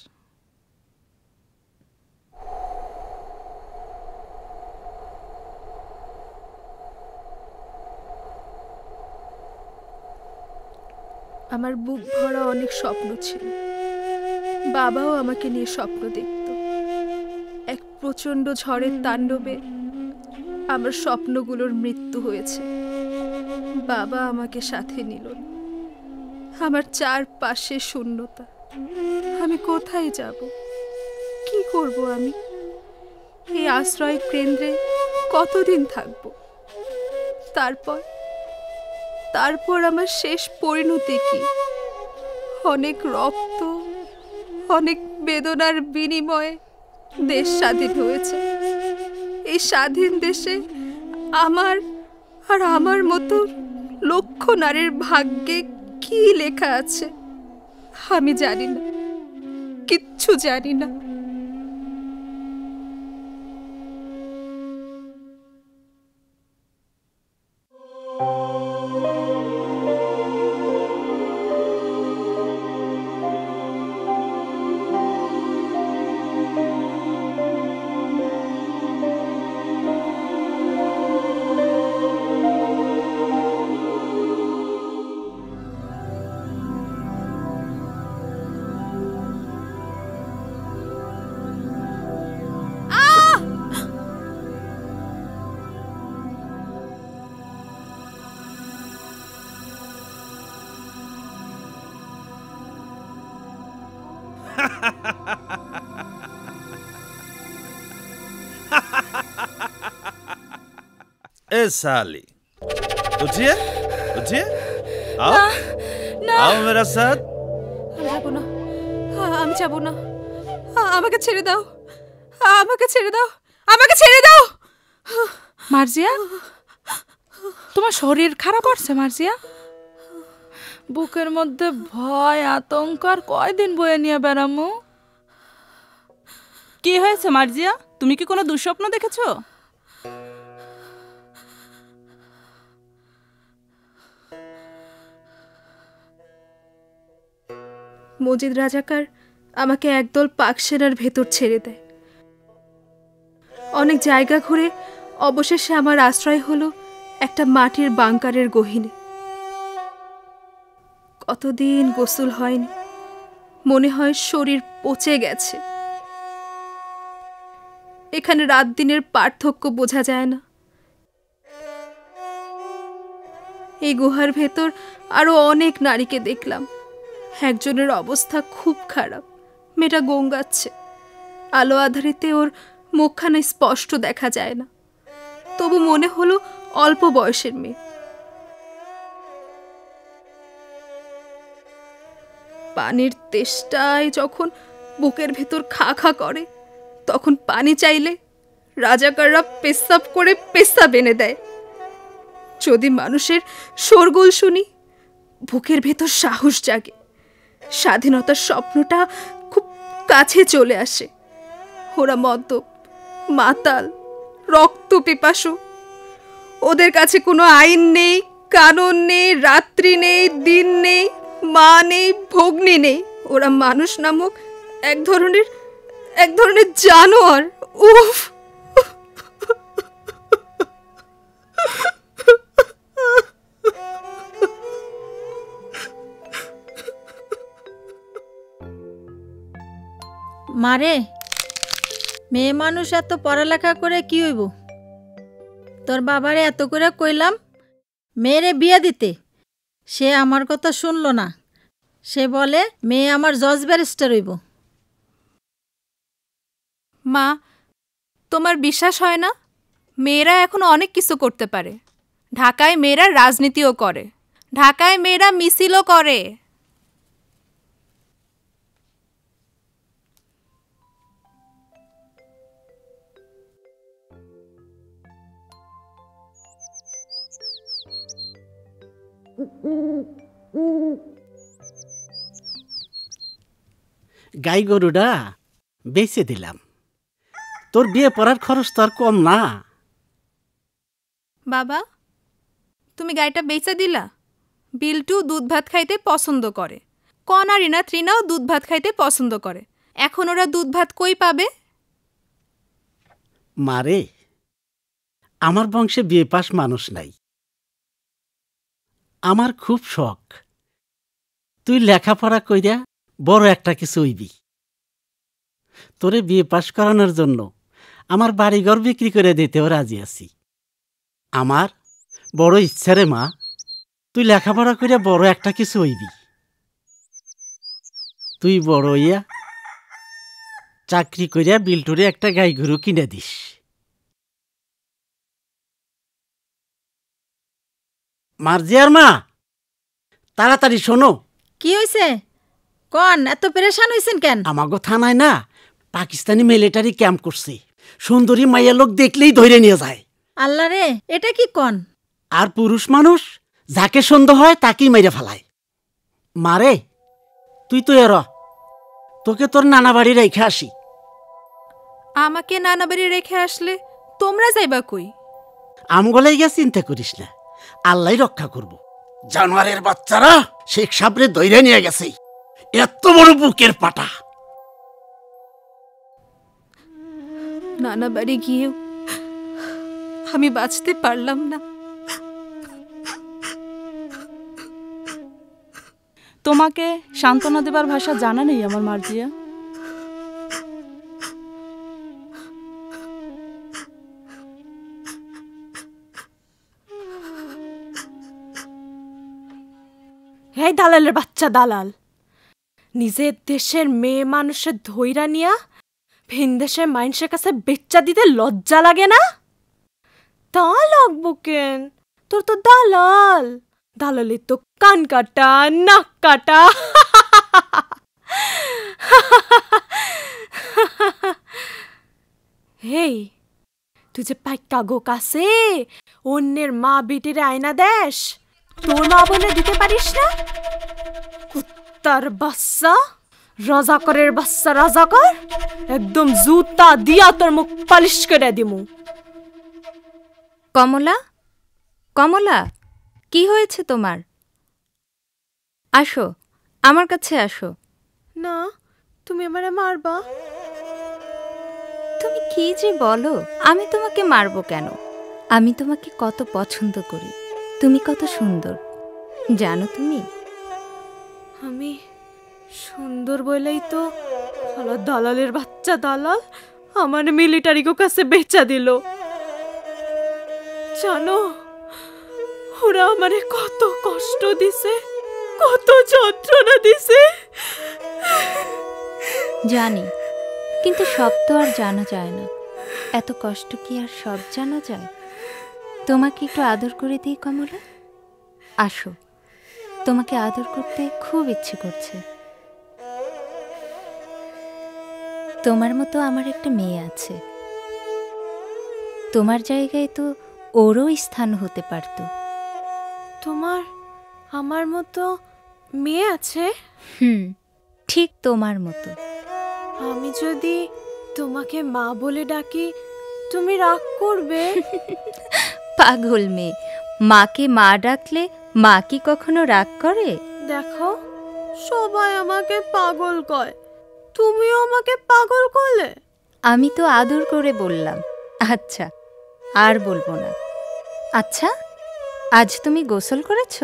আমার বুক ভরা অনেক স্বপ্ন ছিল, বাবাও আমাকে নিয়ে স্বপ্ন দেখত। এক প্রচণ্ড ঝড়ের তাণ্ডবে আমার স্বপ্নগুলোর মৃত্যু হয়েছে, বাবা আমাকে সাথে নিল না। আমার চারপাশে শূন্যতা, আমি কোথায় যাব, কি করব আমি? এই আশ্রয় কেন্দ্রে কতদিন থাকব? তারপর তারপর আমার শেষ পরিণতি কি? অনেক রক্ত, অনেক বেদনার বিনিময়ে দেশ স্বাধীন হয়েছে। এই স্বাধীন দেশে আমার আর আমার মতো লক্ষ নারীর ভাগ্যে কি লেখা আছে আমি জানি না, কিচ্ছু জানি না। ए साली उठिए उठिए आओ आओ मेरा साथ। আমি যাবো না, আমি যাবো না, আমাকে ছেড়ে দাও, আমাকে ছেড়ে দাও, আমাকে ছেড়ে দাও। মার্জিয়া, তোমার শরীর খারাপ হচ্ছে মার্জিয়া? বুকের মধ্যে ভয় আতঙ্ক আর কয়দিন বয়ে নিয়ে বেড়ামো? কি হয়েছে মার্জিয়া? তুমি কি কোনো দুঃস্বপ্ন দেখেছো? মজিদ রাজাকার আমাকে একদল পাকসেনার ভেতর ছেড়ে দেয়। অনেক জায়গা ঘুরে অবশেষে আমার আশ্রয় হলো একটা মাটির বাংকারের গহীনে। কতদিন গোসল হয়নি, মনে হয় শরীর পচে গেছে। এখানে রাত দিনের পার্থক্য বোঝা যায় না। এই গুহার ভেতর আরো অনেক নারীকে দেখলাম। একজনের অবস্থা খুব খারাপ, মেয়েটা গঙ্গাচ্ছে। আলো আধারিতে ওর মুখখানা স্পষ্ট দেখা যায় না, তবু মনে হলো অল্প বয়সের মেয়ে। পানির তেষ্টায় যখন বুকের ভেতর খা খা করে, তখন পানি চাইলে রাজাকাররা পেশাব করে পেশাব এনে দেয়। যদি মানুষের শোরগোল শুনি, বুকের ভেতর সাহস জাগে। স্বাধীনতার স্বপ্নটা খুব কাছে চলে আসে। ওরা মদ্যপ, মাতাল, রক্ত পিপাসু। ওদের কাছে কোনো আইন নেই, কানুন নেই, রাত্রি নেই, দিন নেই, মা নেই, ভগ্নী নেই। ওরা মানুষ নামক এক ধরনের এক ধরনের জানোয়ার। উফ! মারে, মেয়ে মানুষ এত পড়ালেখা করে কি হইব? তোর বাবারে এত করে কইলাম মেয়েরে বিয়ে দিতে, সে আমার কথা শুনলো না। সে বলে মেয়ে আমার জজ ব্যারিস্টার হইব। মা, তোমার বিশ্বাস হয় না? মেয়েরা এখন অনেক কিছু করতে পারে। ঢাকায় মেয়েরা রাজনীতিও করে, ঢাকায় মেয়েরা মিছিলও করে। গাই গরুটা বেচে দিলাম। তোর বিয়ে পড়ার খরচ তো আর কম না। বাবা, তুমি গাইটা বেচে দিলা? বিল্টু দুধ ভাত খাইতে পছন্দ করে, কনা রিনা ত্রিনাও দুধ ভাত খাইতে পছন্দ করে। এখন ওরা দুধ ভাত কই পাবে? মারে, আমার বংশে বিয়ে পাস মানুষ নাই। আমার খুব শখ তুই লেখাপড়া কইরা বড় একটা কিছু হইবি। তোরে বিয়ে পাস করানোর জন্য আমার বাড়িঘর বিক্রি করে দিতেও রাজি আছি। আমার বড় ইচ্ছা রে মা, তুই লেখাপড়া কইরা বড় একটা কিছু হইবি। তুই বড় হইয়া চাকরি কইরা বিল্টুরে একটা গাই গরু কিনে দিস। মার্জিয়ার মা, তাড়াতাড়ি শোনো। কি হইছে? কোন এত পেরেশান হইছেন কেন? আমাগো থানায় না পাকিস্তানি মিলিটারি ক্যাম্প করছে। সুন্দরী মাইয়া লোক দেখলেই ধরে নিয়ে যায়। আল্লাহ রে, এটা কি কোন? আর পুরুষ মানুষ যাকে সন্দেহ হয় তাকেই মেরে ফেলায়। মারে, তুই তো এর তোকে তোর নানা বাড়ি রেখে আসি। আমাকে নানা বাড়ি রেখে আসলে তোমরা যাইবা কই? আমগলাই গিয়া চিন্তা করিস না, আল্লাহ রক্ষা করব। জানোয়ারের বাচ্চারা শেখ সাবরে দইরে নিয়ে গেছে। এত বড় বুকের পাটা। নানা বাড়ি গিয়েও আমি বাঁচতে পারলাম না। তোমাকে সান্ত্বনা দেবার ভাষা জানা নেই আমার মার্জিয়া। এই দালালের বাচ্চা দালাল, নিজের দেশের মেয়ে মানুষের ধইরা নিয়া ভিন দেশের মানুষের কাছে বেচ্চা দিতে লজ্জা লাগে না? তা লাগবো কেন, তোর তো দালাল। দালালের তো কান কাটা, নাক কাটা। হেই, তুই যে পাইকা গো কাছে অন্যের মা বেটিরে আয়না দেশ, তোর মা বোনে দিতে পারিস না? কুত্তার বাচ্চা, রাজাকরের বাচ্চা রাজাকর, একদম জুতা দিয়া তোর মুখ পালিশ করে দিমু। কমলা, কমলা, কি হয়েছে তোমার? আসো, আমার কাছে আসো। না, তুমি আমারে মারবা। তুমি কি যে বলো, আমি তোমাকে মারবো কেন? আমি তোমাকে কত পছন্দ করি, তুমি কত সুন্দর জানো তুমি? আমি সুন্দর বলেই তো শালা দালালের বাচ্চা দালাল আমার মিলিটারি গো কাছে বেচা দিল। জানো, ওরা আমারে কত কষ্ট দিছে, কত যন্ত্রণা দিছে। জানি, কিন্তু সব তো আর জানা যায় না। এত কষ্ট কি আর সব জানা যায়? তোমাকে একটু আদর করে দিই কমলা। আসো, তোমাকে আদর করতে খুব ইচ্ছে করছে। তোমার মতো আমার একটা মেয়ে আছে, তোমার জায়গায় তো ওরও স্থান হতে পারত। তোমার আমার মতো মেয়ে আছে? হুম, ঠিক তোমার মতো। আমি যদি তোমাকে মা বলে ডাকি তুমি রাগ করবে? পাগল মেয়ে, মাকে মা ডাকলে মা কি কখনো রাগ করে? দেখো, সবাই আমাকে পাগল কয়, তুমিও আমাকে পাগল করলে। আমি তো আদর করে বললাম। আচ্ছা, আর বলবো না। আচ্ছা, আজ তুমি গোসল করেছো?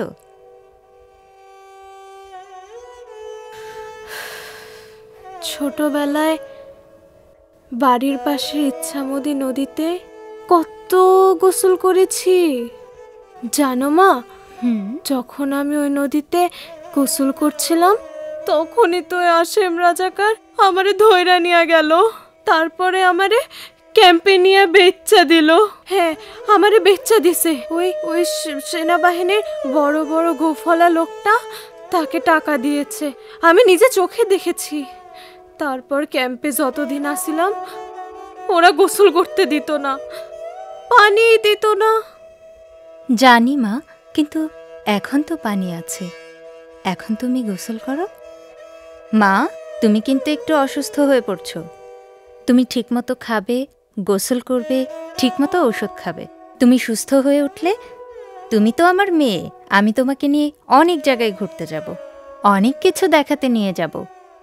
ছোটবেলায় বাড়ির পাশে ইচ্ছামতি নদীতে কত গোসল করেছি জানো মা। যখন আমি ওই নদীতে গোসল করছিলাম তখনই তো আসেম রাজাকার আমারে ধইরা নিয়ে গেল, তারপরে আমারে ক্যাম্পে নিয়ে বেচ্চা দিল। হ্যাঁ, আমারে বেচ্চা দিছে ওই ওই সেনাবাহিনীর বড় বড় গোফলা লোকটা, তাকে টাকা দিয়েছে, আমি নিজে চোখে দেখেছি। তারপর ক্যাম্পে যতদিন আসিলাম ওরা গোসল করতে দিত না, পানি দিত না। জানি মা, কিন্তু এখন তো পানি আছে, এখন তুমি গোসল করো। মা, তুমি কিন্তু একটু অসুস্থ হয়ে পড়ছো। তুমি ঠিকমতো খাবে, গোসল করবে, ঠিকমতো ওষুধ খাবে। তুমি সুস্থ হয়ে উঠলে, তুমি তো আমার মেয়ে, আমি তোমাকে নিয়ে অনেক জায়গায় ঘুরতে যাব, অনেক কিছু দেখাতে নিয়ে যাব।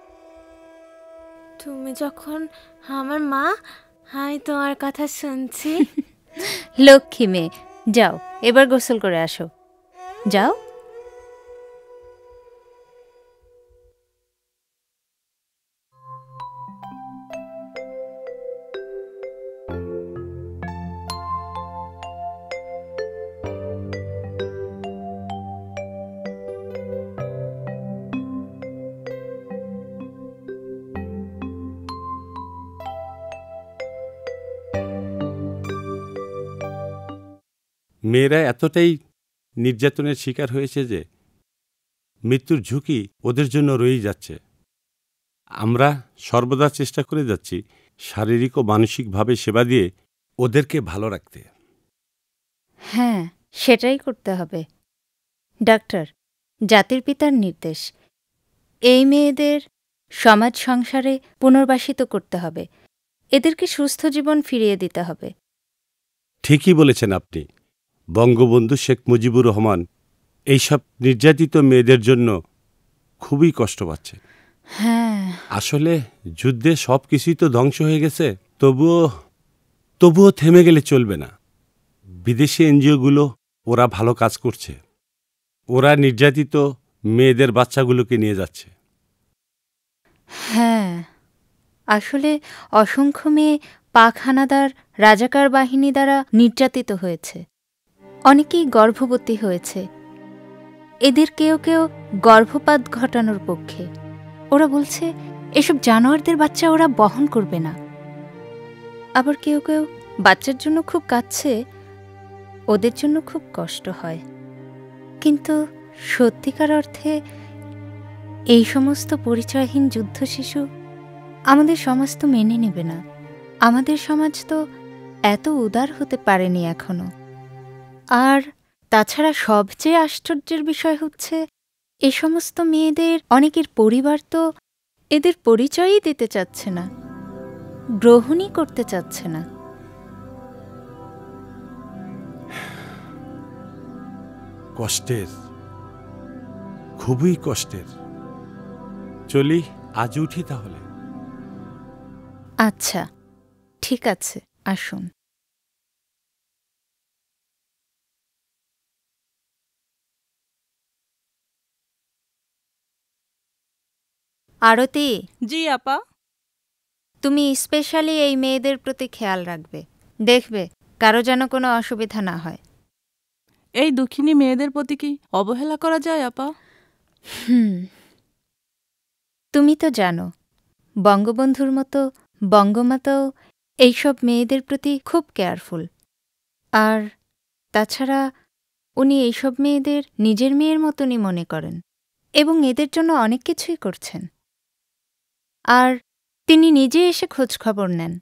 তুমি যখন আমার মা, আমি তোমার কথা শুনছি। লক্ষ্মী মেয়ে, যাও এবার গোসল করে আসো, যাও। মেয়েরা এতটাই নির্যাতনের শিকার হয়েছে যে মৃত্যুর ঝুঁকি ওদের জন্য রয়েই যাচ্ছে। আমরা সর্বদা চেষ্টা করে যাচ্ছি শারীরিক ও মানসিকভাবে সেবা দিয়ে ওদেরকে ভালো রাখতে। হ্যাঁ, সেটাই করতে হবে। ডাক্তার, জাতির পিতার নির্দেশ, এই মেয়েদের সমাজ সংসারে পুনর্বাসিত করতে হবে, এদেরকে সুস্থ জীবন ফিরিয়ে দিতে হবে। ঠিকই বলেছেন আপনি। বঙ্গবন্ধু শেখ মুজিবুর রহমান এইসব নির্যাতিত মেয়েদের জন্য খুবই কষ্ট পাচ্ছে। হ্যাঁ, আসলে যুদ্ধে সব কিছুই তো ধ্বংস হয়ে গেছে, তবুও তবুও থেমে গেলে চলবে না। বিদেশি এনজিওগুলো ওরা ভালো কাজ করছে, ওরা নির্যাতিত মেয়েদের বাচ্চাগুলোকে নিয়ে যাচ্ছে। হ্যাঁ, আসলে অসংখ্য মেয়ে পাক হানাদার রাজাকার বাহিনী দ্বারা নির্যাতিত হয়েছে, অনেকেই গর্ভবতী হয়েছে। এদের কেউ কেউ গর্ভপাত ঘটানোর পক্ষে, ওরা বলছে এসব জানোয়ারদের বাচ্চা ওরা বহন করবে না। আবার কেউ কেউ বাচ্চার জন্য খুব কাঁদছে, ওদের জন্য খুব কষ্ট হয়। কিন্তু সত্যিকার অর্থে এই সমস্ত পরিচয়হীন যুদ্ধ শিশু আমাদের সমাজ তো মেনে নেবে না। আমাদের সমাজ তো এত উদার হতে পারেনি এখনো। আর তাছাড়া সবচেয়ে আশ্চর্যের বিষয় হচ্ছে এ সমস্ত মেয়েদের অনেকের পরিবার তো এদের পরিচয়ই দিতে চাচ্ছে না, গ্রহণই করতে চাচ্ছে না। কষ্টের, খুবই কষ্টের। চলি, আজ উঠি তাহলে। আচ্ছা, ঠিক আছে, আসুন। আরতি। জি আপা। তুমি স্পেশালি এই মেয়েদের প্রতি খেয়াল রাখবে, দেখবে কারো যেন কোনো অসুবিধা না হয়। এই দুঃখিনী মেয়েদের প্রতি কি অবহেলা করা যায় আপা? হুম, তুমি তো জানো বঙ্গবন্ধুর মতো বঙ্গমাতাও এইসব মেয়েদের প্রতি খুব কেয়ারফুল। আর তাছাড়া উনি এইসব মেয়েদের নিজের মেয়ের মতনই মনে করেন এবং এদের জন্য অনেক কিছুই করছেন। আর তিনি নিজে এসে খোঁজ খবর নেন।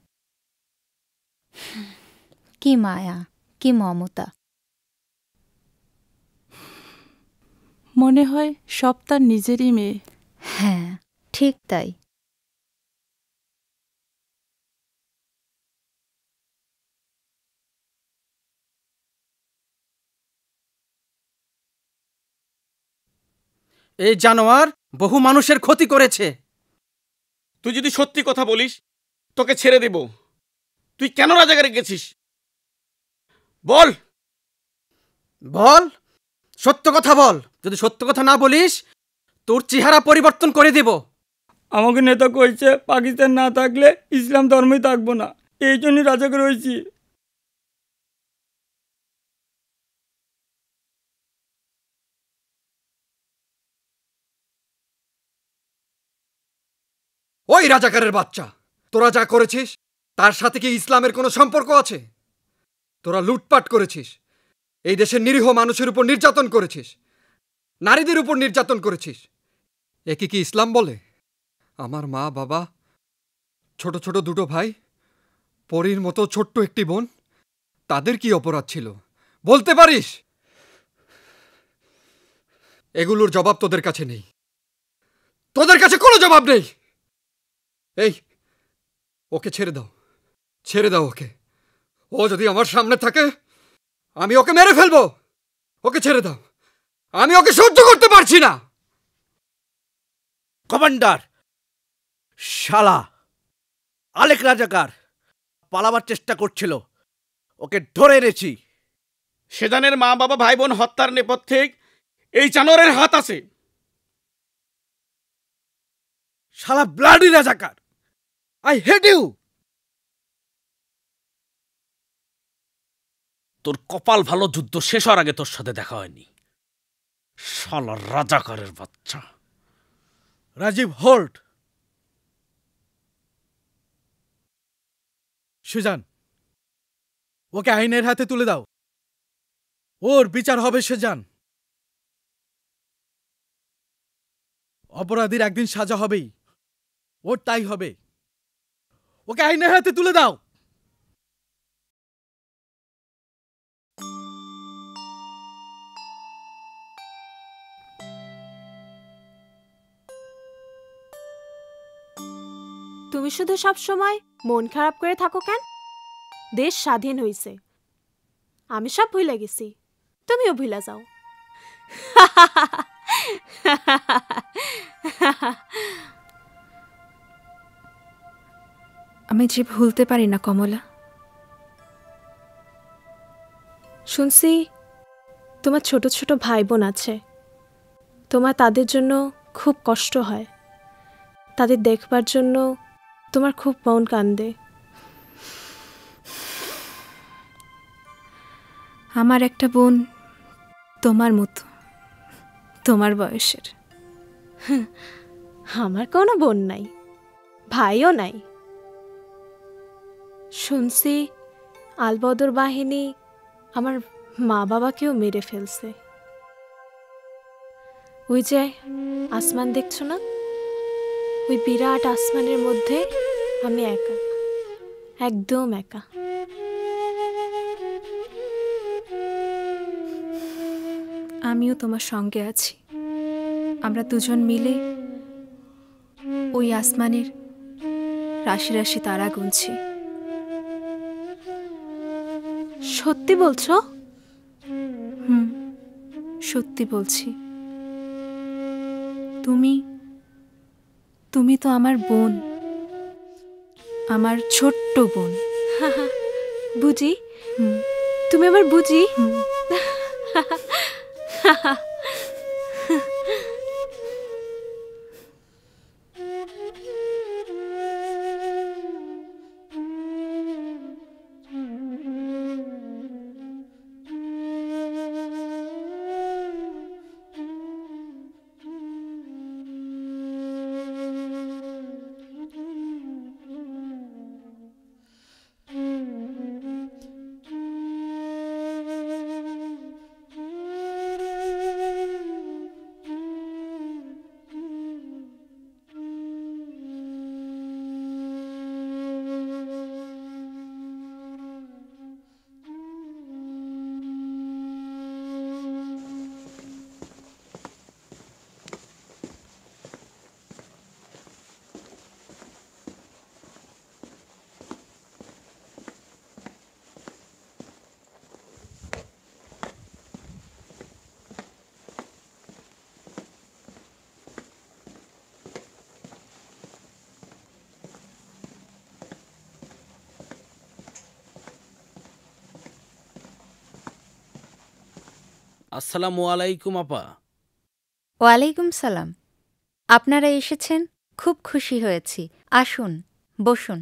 কি মায়া, কি মমতা! মনে হয় সব তার নিজেরই মেয়ে। হ্যাঁ, ঠিক তাই। এই জানোয়ার বহু মানুষের ক্ষতি করেছে। তুই যদি সত্যি কথা বলিস তোকে ছেড়ে দেব। তুই কেন রাজাকারে গেছিস বল। বল, সত্য কথা বল। যদি সত্য কথা না বলিস তোর চেহারা পরিবর্তন করে দেব। আমাকে নেতা কইছে পাকিস্তান না থাকলে ইসলাম ধর্মই থাকবো না, এই জন্যই রাজাকার হয়েছি। ওই রাজাকারের বাচ্চা, তোরা যা করেছিস তার সাথে কি ইসলামের কোনো সম্পর্ক আছে? তোরা লুটপাট করেছিস, এই দেশের নিরীহ মানুষের উপর নির্যাতন করেছিস, নারীদের উপর নির্যাতন করেছিস। একে কি ইসলাম বলে? আমার মা বাবা, ছোট ছোট দুটো ভাই, পরীর মতো ছোট্ট একটি বোন, তাদের কি অপরাধ ছিল বলতে পারিস? এগুলোর জবাব তোদের কাছে নেই, তোদের কাছে কোনো জবাব নেই। এই, ওকে ছেড়ে দাও, ছেড়ে দাও ওকে। ও যদি আমার সামনে থাকে আমি ওকে মেরে ফেলবো। ওকে ছেড়ে দাও, আমি ওকে সহ্য করতে পারছি না। কমান্ডার, শালা আলেক রাজাকার পালাবার চেষ্টা করছিল, ওকে ধরে এনেছি। সেদানের মা বাবা ভাই বোন হত্যার নেপথ্যে এই জানোয়ারের হাত আছে। শালা ব্লাডি রাজাকার, আই হেট ইউ। তোর কপাল ভালো, যুদ্ধ শেষ হওয়ার আগে তোর সাথে দেখা হয়নি। শালা রাজাকারের বাচ্চা। রাজীব, হোল্ড। সুজান, ওকে আইনের হাতে তুলে দাও। ওর বিচার হবে সুজান। অপরাধীর একদিন সাজা হবেই, ওর তাই হবে। ওকে আইনের হাতে তুলে দাও। তুমি শুধু সব সময় মন খারাপ করে থাকো কেন? দেশ স্বাধীন হইছে, আমি সব ভুলে গেছি, তুমিও ভুলে যাও। আমি যে ভুলতে পারি না কমলা। শুনছি তোমার ছোট ছোট ভাই বোন আছে, তোমার তাদের জন্য খুব কষ্ট হয়, তাদের দেখবার জন্য তোমার খুব মন কান্দে। আমার একটা বোন তোমার মতো, তোমার বয়সের। আমার কোনো বোন নাই, ভাইও নাই। শুনছি আলবদর বাহিনী আমার মা বাবাকেও মেরে ফেলছে। ওই যে আসমান দেখছো না, ওই বিরাট আসমানের মধ্যে আমি একা, একদম একা। আমিও তোমার সঙ্গে আছি। আমরা দুজন মিলে ওই আসমানের রাশি রাশি তারা গুনছি। সত্যি বলছো? হুম, সত্যি বলছি। তুমি তুমি তো আমার বোন, আমার ছোট্ট বোন। বুঝি? তুমি আমার বুঝি? আসসালামু আলাইকুম আপা। ওয়ালাইকুম সালাম। আপনারা এসেছেন, খুব খুশি হয়েছি। আসুন, বসুন।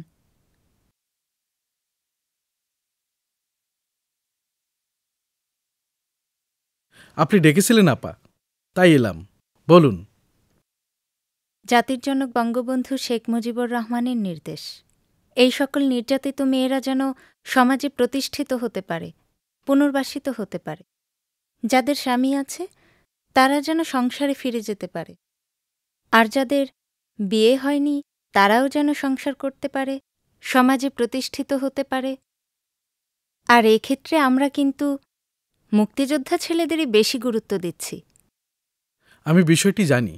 আপনি ডেকেছিলেন আপা, তাই এলাম। বলুন। জাতির জনক বঙ্গবন্ধু শেখ মুজিবুর রহমানের নির্দেশ, এই সকল নির্যাতিত মেয়েরা যেন সমাজে প্রতিষ্ঠিত হতে পারে, পুনর্বাসিত হতে পারে। যাদের স্বামী আছে তারা যেন সংসারে ফিরে যেতে পারে, আর যাদের বিয়ে হয়নি তারাও যেন সংসার করতে পারে, সমাজে প্রতিষ্ঠিত হতে পারে। আর এক্ষেত্রে আমরা কিন্তু মুক্তিযোদ্ধা ছেলেদেরই বেশি গুরুত্ব দিচ্ছি। আমি বিষয়টি জানি,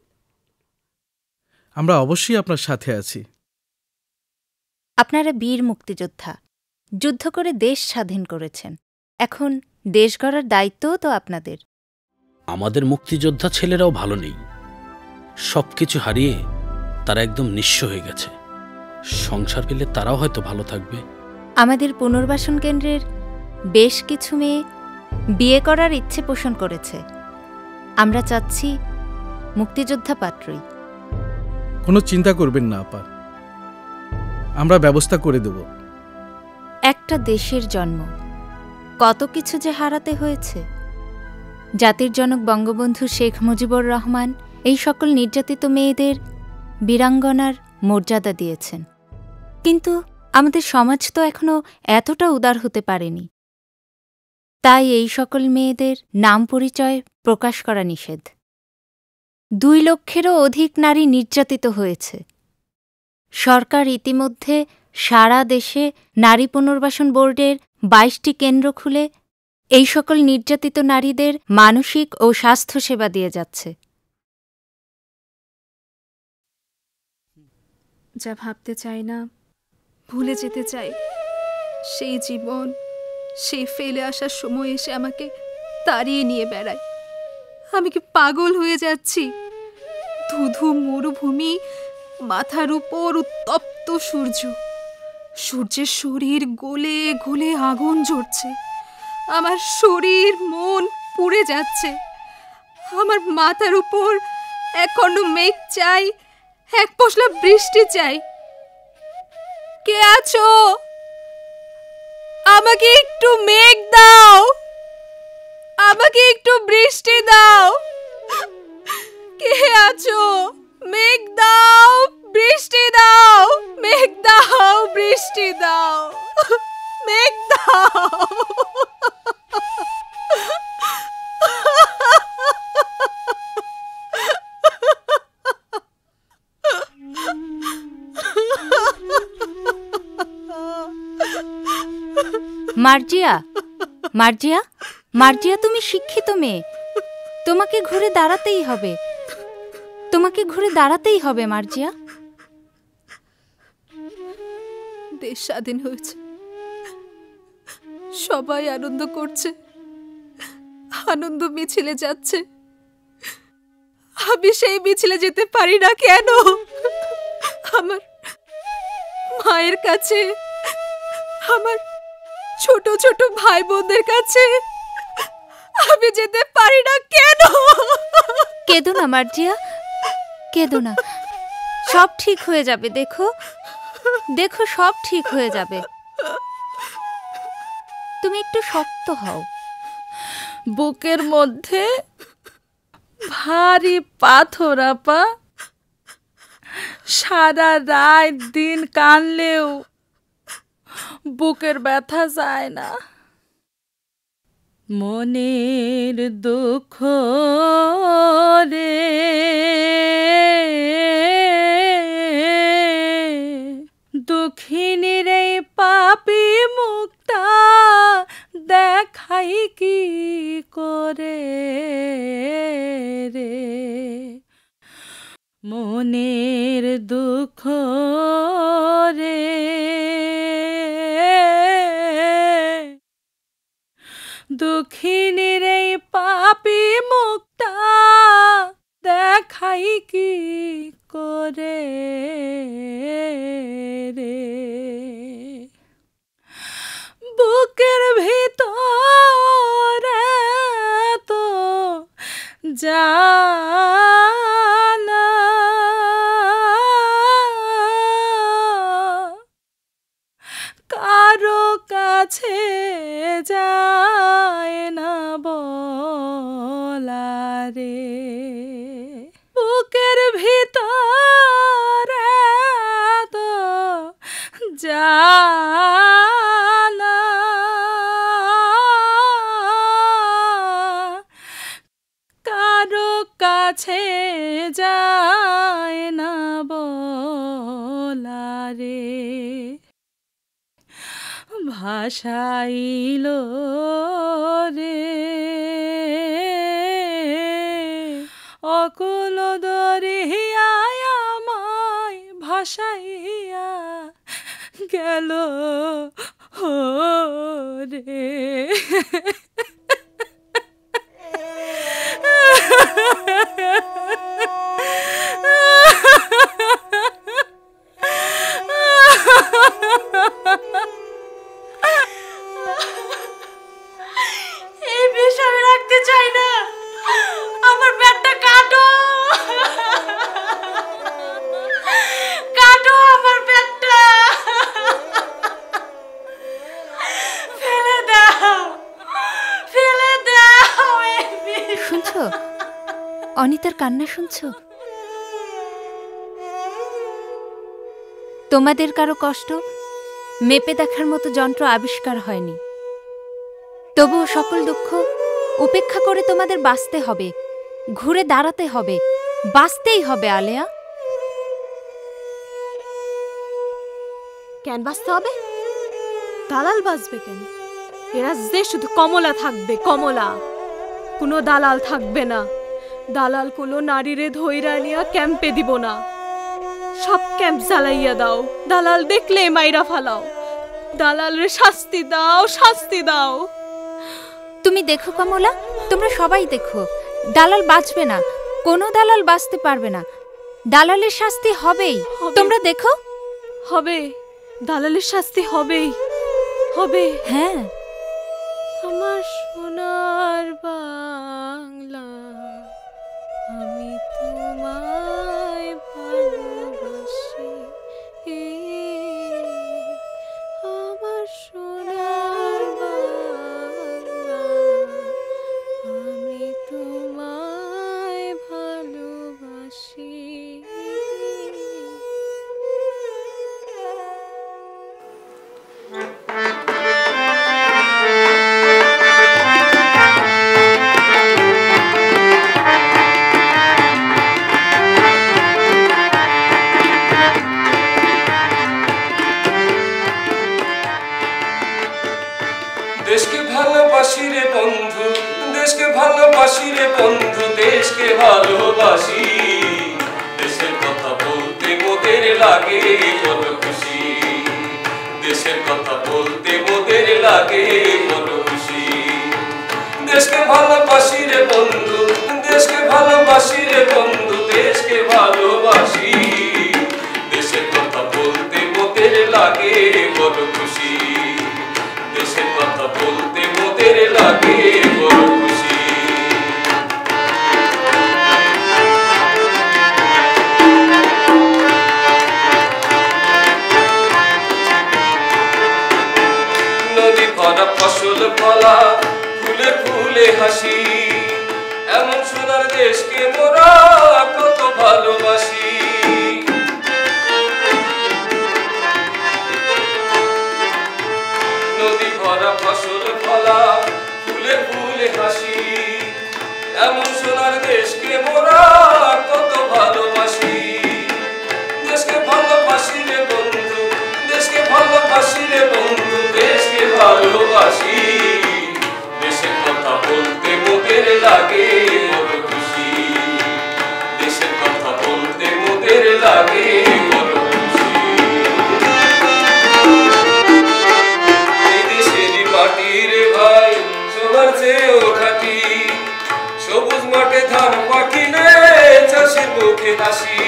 আমরা অবশ্যই আপনার সাথে আছি। আপনারা বীর মুক্তিযোদ্ধা, যুদ্ধ করে দেশ স্বাধীন করেছেন। এখন দেশ গড়ার দায়িত্বও তো আপনাদের। আমাদের মুক্তিযোদ্ধা ছেলেরাও ভালো নেই, সবকিছু হারিয়ে তারা একদম নিঃস্ব হয়ে গেছে। সংসার পেলে তারাও হয়তো ভালো থাকবে। আমাদের পুনর্বাসন কেন্দ্রের বেশ কিছু মেয়ে বিয়ে করার ইচ্ছে পোষণ করেছে। আমরা চাচ্ছি মুক্তিযোদ্ধা পাত্রই। কোনো চিন্তা করবেন না আপা, আমরা ব্যবস্থা করে দেব। একটা দেশের জন্ম, কত কিছু যে হারাতে হয়েছে। জাতির জনক বঙ্গবন্ধু শেখ মুজিবুর রহমান এই সকল নির্যাতিত মেয়েদের বীরাঙ্গনার মর্যাদা দিয়েছেন, কিন্তু আমাদের সমাজ তো এখনো এতটা উদার হতে পারেনি। তাই এই সকল মেয়েদের নাম পরিচয় প্রকাশ করা নিষেধ। দুই লক্ষেরও অধিক নারী নির্যাতিত হয়েছে। সরকার ইতিমধ্যে সারা দেশে নারী পুনর্বাসন বোর্ডের বাইশটি কেন্দ্র খুলে এই সকল নির্যাতিত নারীদের মানসিক ও স্বাস্থ্যসেবা দিয়ে যাচ্ছে। যা ভাবতে চাই না, ভুলে যেতে চাই, সেই জীবন, সেই ফেলে আসার সময় এসে আমাকে তাড়িয়ে নিয়ে বেড়ায়। আমি কি পাগল হয়ে যাচ্ছি? ধুধু মরুভূমি, মাথার উপর উত্তপ্ত সূর্য, সূর্যের শরীর গলে গলে আগুন জ্বলছে। আমার শরীর মন পুড়ে যাচ্ছে। আমার মাথার উপর এক খণ্ড মেঘ চাই, এক পশলা বৃষ্টি চাই। কে আছো? আমাকে একটু মেঘ দাও, আমাকে একটু বৃষ্টি দাও। কে আছো? মেঘ মার্জিয়া, মার্জিয়া, মার্জিয়া, তুমি শিক্ষিত মেয়ে, তোমাকে ঘুরে দাঁড়াতেই হবে, তোমাকে ঘুরে দাঁড়াতেই হবে মার্জিয়া। দেশ স্বাধীন হয়েছে, সবাই আনন্দ করছে, আনন্দ মিছিলে যাচ্ছে, আমি সেই মিছিলে যেতে পারি না কেন? আমার মায়ের কাছে, আমার ছোট ছোট ভাই বোনদের কাছে আমি যেতে পারি না কেন? কেঁদো না মার্জিয়া, কেঁদো না, সব ঠিক হয়ে যাবে। দেখো দেখো, সব ঠিক হয়ে যাবে। তুমি একটু শক্ত হও। বুকের মধ্যে ভারী পাথর আপা, সারা রাত দিন কানলেও বুকের ব্যথা যায় না। মনের দুঃখ রে দুঃখিনীর এই পাপী মুক্তা দেখাই কি করে রে, মনের দুঃখ রে দুঃখিনীর এই পাপী মুক্তা দেখাই কি করে রে, বুকের ভিতরে তো জানা কারো কাছে যায় না বলা রে, বুকের ভিতরে তো জানা কারো কাছে যায় না বলা রে, ভাষাইল রে অকুল দরিয়ায় আমায় ভাষাইয়া গেল রে। এই বিষ আমি রাখতে চাই না, আমার পেটটা কাটো, কাটো আমার পেটটা, ফেলে দাও, ফেলে দাও এই বিষ। শুনছো অনিতার কান্না? শুনছো? তোমাদের কারো কষ্ট মেপে দেখার মতো যন্ত্র আবিষ্কার হয়নি, তবুও সকল দুঃখ উপেক্ষা করে তোমাদের বাঁচতে হবে, ঘুরে দাঁড়াতে হবে, বাঁচতেই হবে আলেয়া। কেন বাঁচতে হবে? দালাল বাঁচবে কেন? এ রাজ্যে শুধু কমলা থাকবে, কমলা, কোনো দালাল থাকবে না। দালাল কোনো নারীরে ধইরা নিয়া ক্যাম্পে দিব না, সব ক্যাম্প জ্বালাইয়া দাও, দালাল দেখলে মাইরা ফালাও, দালালরে শাস্তি দাও, শাস্তি দাও। তুমি দেখো কমলা, তোমরা সবাই দেখো, দালাল বাঁচবে না, কোনো দালাল বাঁচতে পারবে না, দালালের শাস্তি হবেই, তোমরা দেখো। হবে, দালালের শাস্তি হবেই, হবে। হ্যাঁ, আমার সোনার বাংলা, আমি তোমায় ভালোবাসি, আমার সোনার বাংলা, আমি তোমায় ভালোবাসি। রে বন্ধু দেশকে ভালোবাসি, দেশের কথা বলতে মোদের লাগে বড় খুশি, দেশের কথা বলতে মোদের লাগে বড় খুশি। দেশকে ভালোবাসি রে বন্ধু, দেশকে ভালোবাসি রে বন্ধু, দেশকে ভালোবাসি, দেশের কথা বলতে মোদের লাগে বড় খুশি, দেশের কথা বলতে মোদের লাগে বড় খুশি। নদী ভরা ফসল ফলা, ফুলে ফুলে হাসি, এমন সোনার দেশকে মোরা কত ভালোবাসি। নদী ভরা ফসল ফলা, ফুলে ফুলে হাসি, এমন সোনার দেশকে মোরা কত ভালোবাসি। দেশকে ভালোবাসি রে বন্ধু, দেশকে ভালোবাসি রে বন্ধু, দেশকে ভালোবাসি, দেশের কথা বলতে মোদের লাগে বড় খুশি, দেশের কথা বলতে মোদের লাগে বড় খুশি। এই দেশেরই মাটি রে ভাই সোনার চেয়েও খাঁটি, সবুজ মাঠে ধান পাখিলে চাষের মুখে হাসি।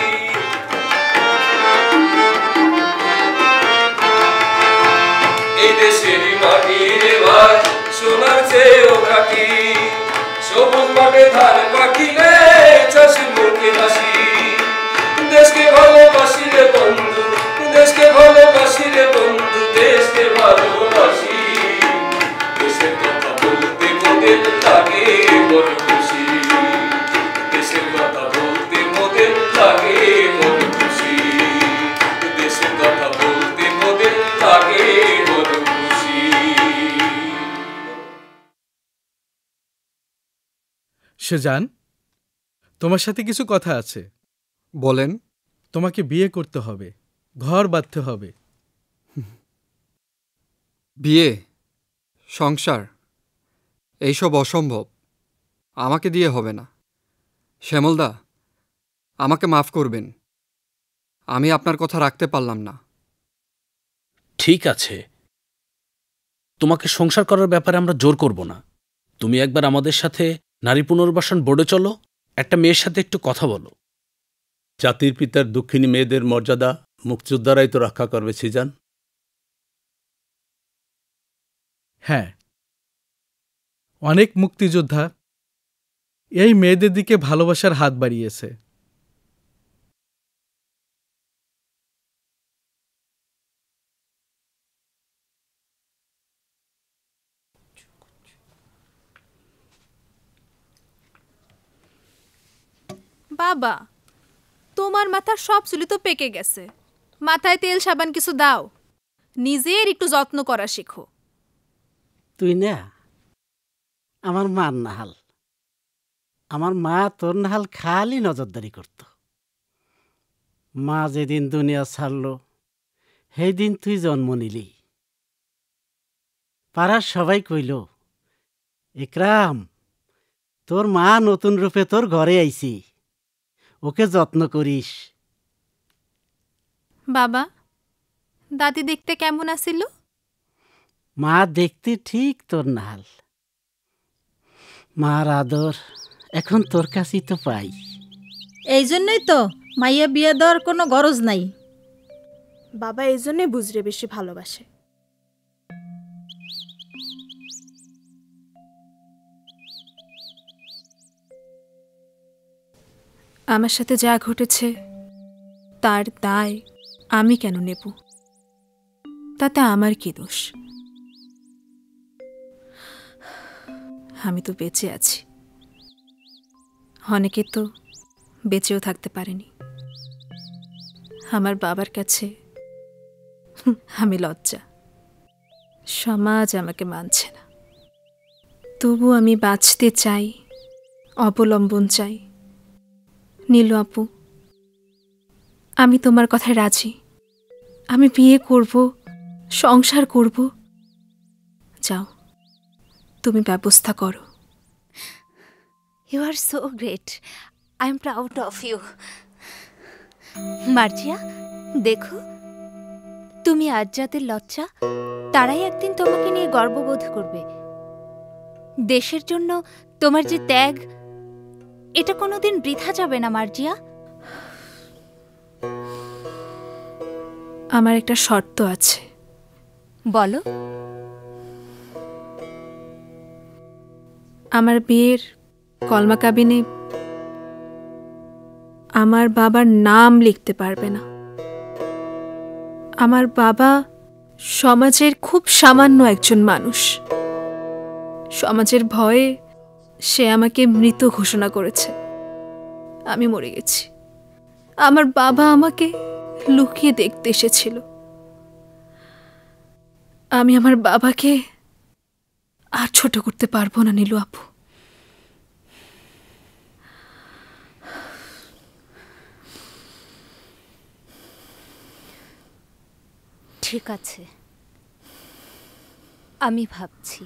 এই দেশেরই মাটি রে ভাই সোনার চেয়েও খাঁটি, সবুজ মাঠে ধান পাখিলে চাষের মুখে হাসি। দেশকে ভালোবাসি রে বন্ধু, দেশকে ভালোবাসি রে বন্ধু, দেশকে ভালোবাসি, দেশের কথা বলতে মোদের লাগে বড় খুশি, দেশের কথা বলতে মোদের লাগে বড় খুশি, দেশের কথা বলতে মোদের লাগে বড় খুশি। সেজান, তোমার সাথে কিছু কথা আছে। বলেন। তোমাকে বিয়ে করতে হবে, ঘর বাঁধতে হবে। বিয়ে, সংসার, এইসব অসম্ভব, আমাকে দিয়ে হবে না। শ্যামলদা, আমাকে মাফ করবেন, আমি আপনার কথা রাখতে পারলাম না। ঠিক আছে, তোমাকে সংসার করার ব্যাপারে আমরা জোর করব না। তুমি একবার আমাদের সাথে নারী পুনর্বাসন বোর্ডে চলো, একটা মেয়ের সাথে একটু কথা বলো। জাতির পিতার দক্ষিণী মেয়েদের মর্যাদা মুক্তিযোদ্ধারাই তো রক্ষা করবে সিজান। হ্যাঁ, অনেক মুক্তিযোদ্ধা এই মেয়েদের দিকে ভালোবাসার হাত বাড়িয়েছে। বাবা, তোমার মাথার সব চুলি তো পেকে গেছে, মাথায় তেল সাবান কিছু দাও, নিজের একটু যত্ন করা শেখো। তুই না আমার মার নাহাল, আমার মা তোর নাহাল খালি নজরদারি করত। মা যেদিন দুনিয়া ছাড়ল সেই দিন তুই জন্ম নিলি। পাড়ার সবাই কইল, ইকরাম তোর মা নতুন রূপে তোর ঘরে আইছি, ওকে যত্ন করিস। বাবা, দাদি দেখতে কেমন আছিল? মা দেখতে ঠিক তোর নাহাল। মার আদর এখন তোর কাছেই তো পাই। এই জন্যই তো মাইয়া বিয়ে দেওয়ার কোনো গরজ নাই। বাবা এই জন্যই বুঝরে বেশি ভালোবাসে। আমার সাথে যা ঘটেছে তার দায় আমি কেন নেব? তাতে আমার কি দোষ? আমি তো বেঁচে আছি, অনেকে তো বেঁচেও থাকতে পারেনি। আমার বাবার কাছে আমি লজ্জা, সমাজ আমাকে মানছে না। তবু আমি বাঁচতে চাই, অবলম্বন চাই। নীলু আপু, আমি তোমার কথায় রাজি। আমি বিয়ে করব, সংসার করব। যাও, তুমি ব্যবস্থা করো। You are so great. I am proud of you. Marzia, দেখো, তুমি আজ যাদের লজ্জা, তারাই একদিন তোমাকে নিয়ে গর্ববোধ করবে। দেশের জন্য তোমার যে ত্যাগ, এটা কোনোদিন বৃথা যাবে না মার্জিয়া। আমার একটা শর্ত আছে। বলো। আমার বিয়ের কলমা কাবিনে আমার বাবার নাম লিখতে পারবে না। আমার বাবা সমাজের খুব সামান্য একজন মানুষ। সমাজের ভয়ে সে আমাকে মৃত ঘোষণা করেছে। আমি মরে গেছি। আমার বাবা আমাকে লুকিয়ে দেখতে এসেছিল। আমি আমার বাবাকে আর ছোট করতে পারবো না নীলু আপু। ঠিক আছে, আমি ভাবছি।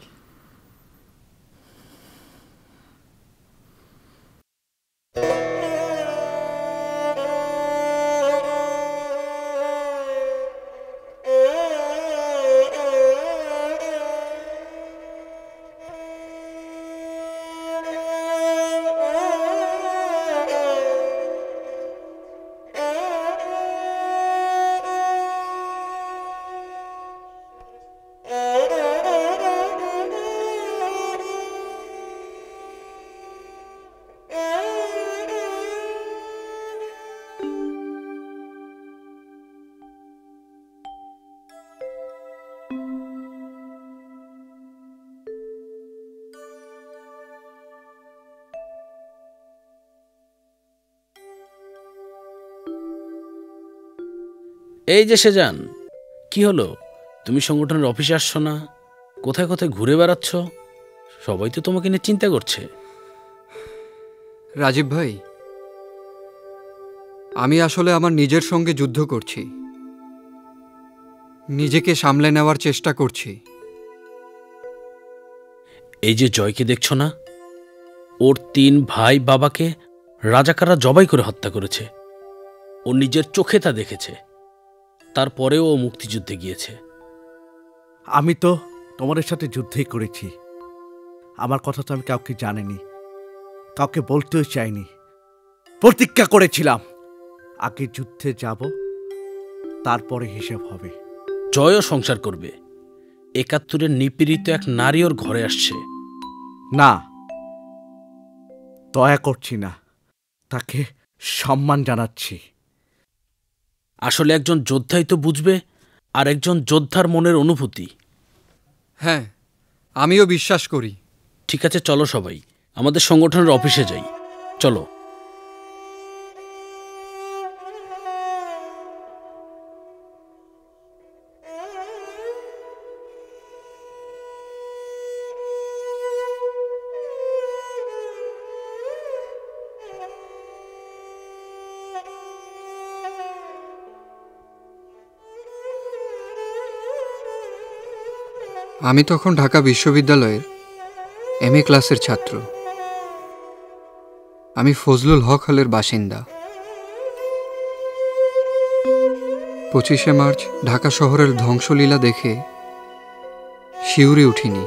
এই যে সেজান, কি হলো? তুমি সংগঠনের অফিসে আসছো না? কোথায় কোথায় ঘুরে বেড়াচ্ছ? সবাই তো তোমাকে নিয়ে চিন্তা করছে। রাজীব ভাই, আমি আসলে আমার নিজের সঙ্গে যুদ্ধ করছি। নিজেকে সামলে নেওয়ার চেষ্টা করছি। এই যে জয়কে দেখছো না, ওর তিন ভাই বাবাকে রাজাকাররা জবাই করে হত্যা করেছে। ও নিজের চোখে তা দেখেছে, তারপরেও ও মুক্তিযুদ্ধে গিয়েছে। আমি তো তোমাদের সাথে যুদ্ধই করেছি। আমার কথা তো আমি কাউকে জানিনি, কাউকে বলতেও চাইনি। প্রতিজ্ঞা করেছিলাম আগে যুদ্ধে যাব, তারপরে হিসাব হবে। জয়ও সংসার করবে। একাত্তরের নিপীড়িত এক নারী ওর ঘরে আসছে। না, দয়া করছি না, তাকে সম্মান জানাচ্ছি। আসলে একজন যোদ্ধাই তো বুঝবে আর একজন যোদ্ধার মনের অনুভূতি। হ্যাঁ, আমিও বিশ্বাস করি। ঠিক আছে, চলো সবাই আমাদের সংগঠনের অফিসে যাই। চলো। আমি তখন ঢাকা বিশ্ববিদ্যালয়ের এম এ ক্লাসের ছাত্র। আমি ফজলুল হক হলের বাসিন্দা। পঁচিশে মার্চ ঢাকা শহরের ধ্বংসলীলা দেখে শিউরে উঠিনি।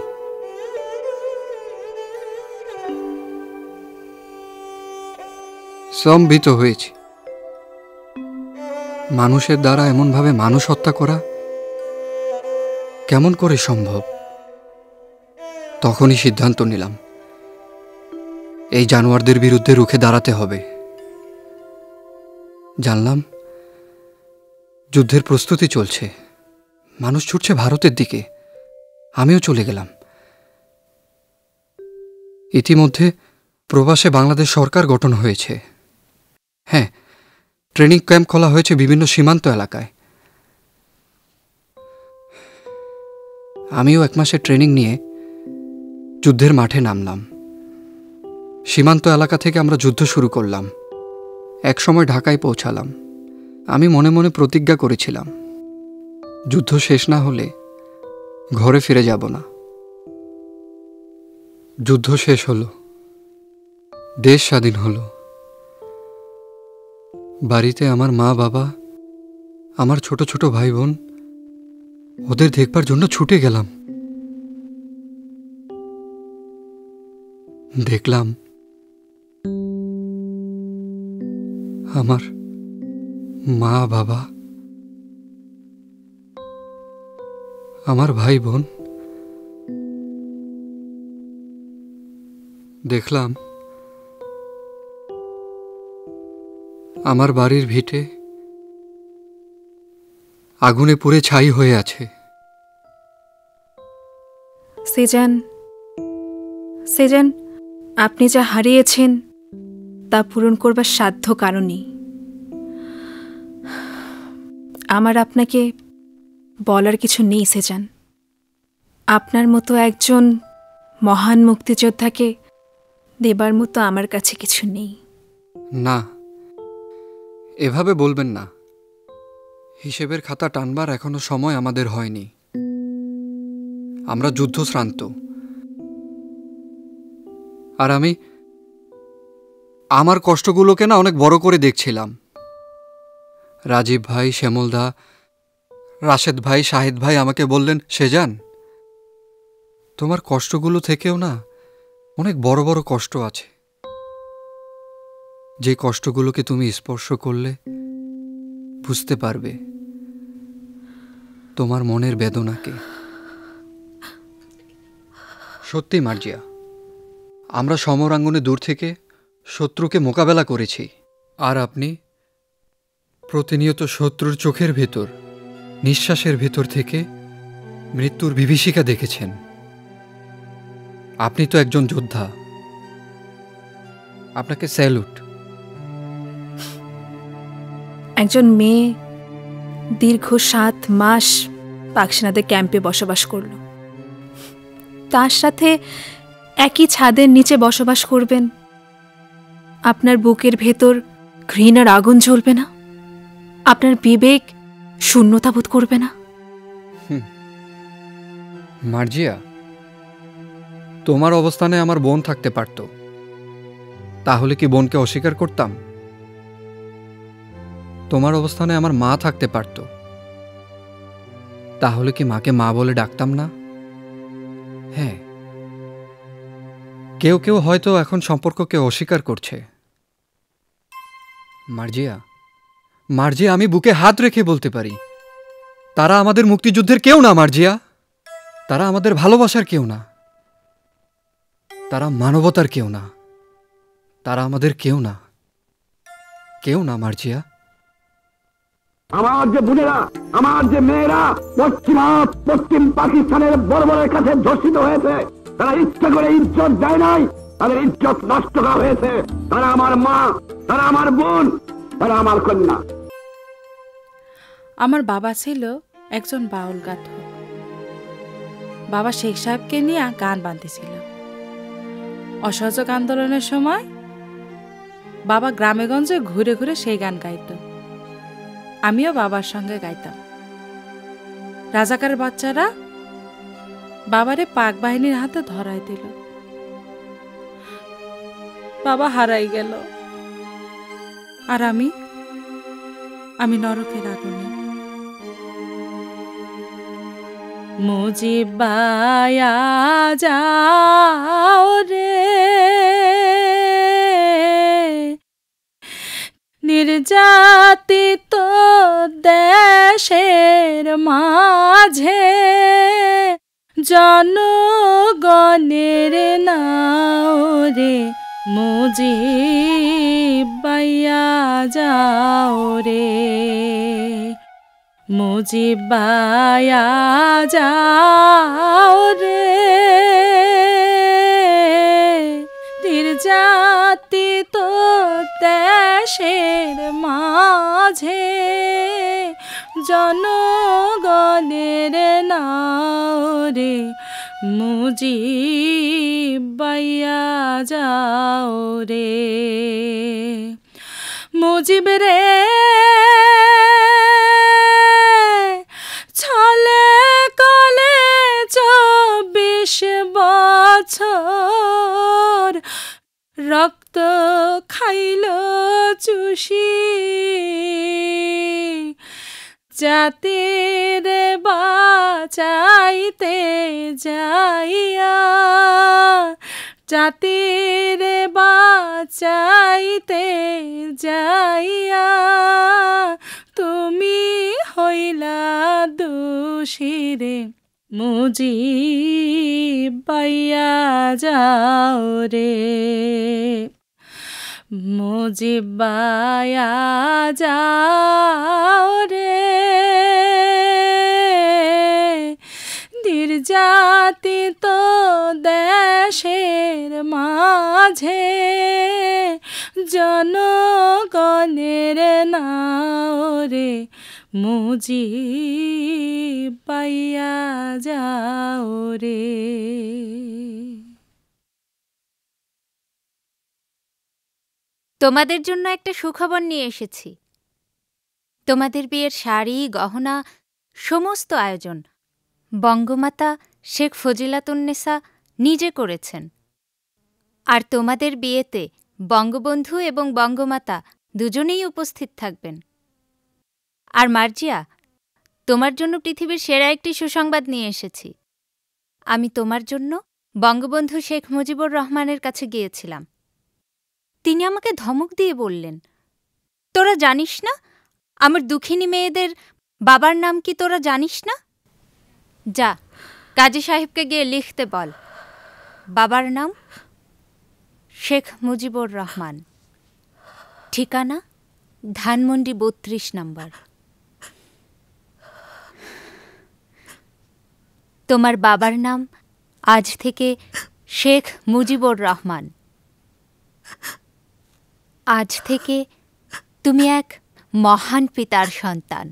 স্তম্ভিত হয়েছি। মানুষের দ্বারা এমনভাবে মানুষ হত্যা করা কেমন করে সম্ভব? তখনই সিদ্ধান্ত নিলাম, এই জানোয়ারদের বিরুদ্ধে রুখে দাঁড়াতে হবে। জানলাম যুদ্ধের প্রস্তুতি চলছে, মানুষ ছুটছে ভারতের দিকে। আমিও চলে গেলাম। ইতিমধ্যে প্রবাসে বাংলাদেশ সরকার গঠন হয়েছে। হ্যাঁ, ট্রেনিং ক্যাম্প খোলা হয়েছে বিভিন্ন সীমান্ত এলাকায়। আমিও এক মাসের ট্রেনিং নিয়ে যুদ্ধের মাঠে নামলাম। সীমান্ত এলাকা থেকে আমরা যুদ্ধ শুরু করলাম। এক সময় ঢাকায় পৌঁছালাম। আমি মনে মনে প্রতিজ্ঞা করেছিলাম, যুদ্ধ শেষ না হলে ঘরে ফিরে যাব না। যুদ্ধ শেষ হলো। দেশ স্বাধীন হলো, বাড়িতে আমার মা বাবা, আমার ছোট ছোট ভাই বোন, ওদের দেখবার জন্য ছুটে গেলাম। দেখলাম আমার মা বাবা, আমার ভাই বোন, দেখলাম আমার বাড়ির ভিটে আগুনে পুড়ে ছাই হয়ে আছে। সেজান, সেজান, আপনি যা হারিয়েছেন তা পূরণ করবার সাধ্য কারণই। আমার আপনাকে বলার কিছু নেই সেজান। আপনার মতো একজন মহান মুক্তিযোদ্ধাকে দেবার মতো আমার কাছে কিছু নেই। না, এভাবে বলবেন না। হিসেবের খাতা টানবার এখনো সময় আমাদের হয়নি। আমরা যুদ্ধশ্রান্ত। আর আমি আমার কষ্টগুলোকে না অনেক বড় করে দেখছিলাম। রাজীব ভাই, শ্যামলদা, রাশেদ ভাই, শাহেদ ভাই আমাকে বললেন, সেজান, তোমার কষ্টগুলো থেকেও না অনেক বড় বড় কষ্ট আছে, যে কষ্টগুলোকে তুমি স্পর্শ করলে বুঝতে পারবে তোমার মনের বেদনাকে। সত্যি মার্জিয়া, আমরা সমরাঙ্গনে দূর থেকে শত্রুকে মোকাবেলা করেছি, আর আপনি প্রতিনিয়ত শত্রুর চোখের ভেতর, নিঃশ্বাসের ভেতর থেকে মৃত্যুর বিভীষিকা দেখেছেন। আপনি তো একজন যোদ্ধা, আপনাকে স্যালুট। একজন মেয়ে দীর্ঘ সাত মাস পাকসেনাদের ক্যাম্পে বসবাস করল, তার সাথে একই ছাদের নিচে বসবাস করবেন। আপনার বুকের ভেতর ঘৃণার আগুন জ্বলবে না? আপনার বিবেক শূন্যতা বোধ করবে না? মার্জিয়া, তোমার অবস্থানে আমার বোন থাকতে পারত, তাহলে কি বোনকে অস্বীকার করতাম? তোমার অবস্থানে আমার মা থাকতে পারত, তাহলে কি মাকে মা বলে ডাকতাম না? হ্যাঁ, কেউ কেউ হয়তো এখন সম্পর্ককে অস্বীকার করছে। মার্জিয়া, মার্জিয়া, আমি বুকে হাত রেখে বলতে পারি, তারা আমাদের মুক্তিযুদ্ধের কেউ না। মার্জিয়া, তারা আমাদের ভালোবাসার কেউ না, তারা মানবতার কেউ না, তারা আমাদের কেউ না, কেউ না। মার্জিয়া, আমার যে বোনেরা, আমার যে মেয়েরা পশ্চিমা পশ্চিম পাকিস্তানের বর্বরের কাছে ধর্ষিত হয়েছে, তারা ইচ্ছা করে ইজ্জত দেয় নাই, তাদের ইজ্জত নষ্ট করা হয়েছে। তারা আমার মা, তারা আমার বোন, তারা আমার কন্যা। আমার বাবা ছিল একজন বাউল গাথক। বাবা শেখ সাহেবকে নিয়ে গান বাঁধতেছিল। অসহযোগ আন্দোলনের সময় বাবা গ্রামে গঞ্জে ঘুরে ঘুরে সেই গান গাইত। আমিও বাবার সঙ্গে গাইতাম। রাজাকার বাচ্চারা বাবারে পাক বাহিনীর হাতে ধরাই দিল। বাবা হারাই গেল, আর আমি আমি নরকের আগুনে। মুজিবায়া যাও রে, নির্যাতিত দেশের মাঝে জনগণের নাও রে, মুজিবায়া যাও রে, মুজিবায়া যাও রে, নির্যাতিত দেশের মাঝে জনগণের নাও রে, মুজিবায়া যাও রে। মুজিব রে ছলে কলে চব্বিশ বছর রক্ত খাইল চুষি জাতির বাঁচাইতে যাইয়া, জাতির বাঁচাইতে যাইয়া তুমি হইলা দোষীরে মুজিব পাইয়া যাও রে, মুজিব পাইয়া যাও রে। নির্যাতিত দেশের মাঝে জনগণের নাও রে মুজিব পাইয়া যাও রে। তোমাদের জন্য একটা সুখবর নিয়ে এসেছি। তোমাদের বিয়ের শাড়ি, গহনা, সমস্ত আয়োজন বঙ্গমাতা শেখ ফজিলাতুন্নেসা নিজে করেছেন। আর তোমাদের বিয়েতে বঙ্গবন্ধু এবং বঙ্গমাতা দুজনেই উপস্থিত থাকবেন। আর মার্জিয়া, তোমার জন্য পৃথিবীর সেরা একটি সুসংবাদ নিয়ে এসেছি। আমি তোমার জন্য বঙ্গবন্ধু শেখ মুজিবুর রহমানের কাছে গিয়েছিলাম। তিনি আমাকে ধমক দিয়ে বললেন, তোরা জানিস না আমার দুঃখিনী মেয়েদের বাবার নাম কি? তোরা জানিস না? যা, কাজী সাহেবকে গিয়ে লিখতে বল, বাবার নাম শেখ মুজিবুর রহমান, ঠিকানা ধানমন্ডি বত্রিশ নম্বর। তোমার বাবার নাম আজ থেকে শেখ মুজিবুর রহমান। আজ থেকে তুমি এক মহান পিতার সন্তান।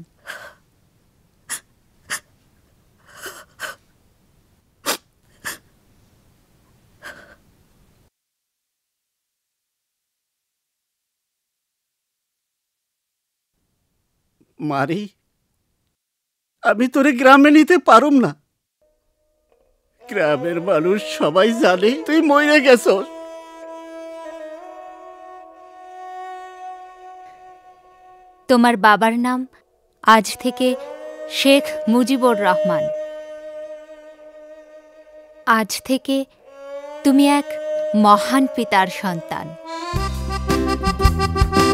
মারি, আমি তোরে গ্রামে নিতে পারুম না। গ্রামের মানুষ সবাই জানে তুই মরে গেছস। তোমার বাবার নাম আজ থেকে শেখ মুজিবুর রহমান। আজ থেকে তুমি এক মহান পিতার সন্তান।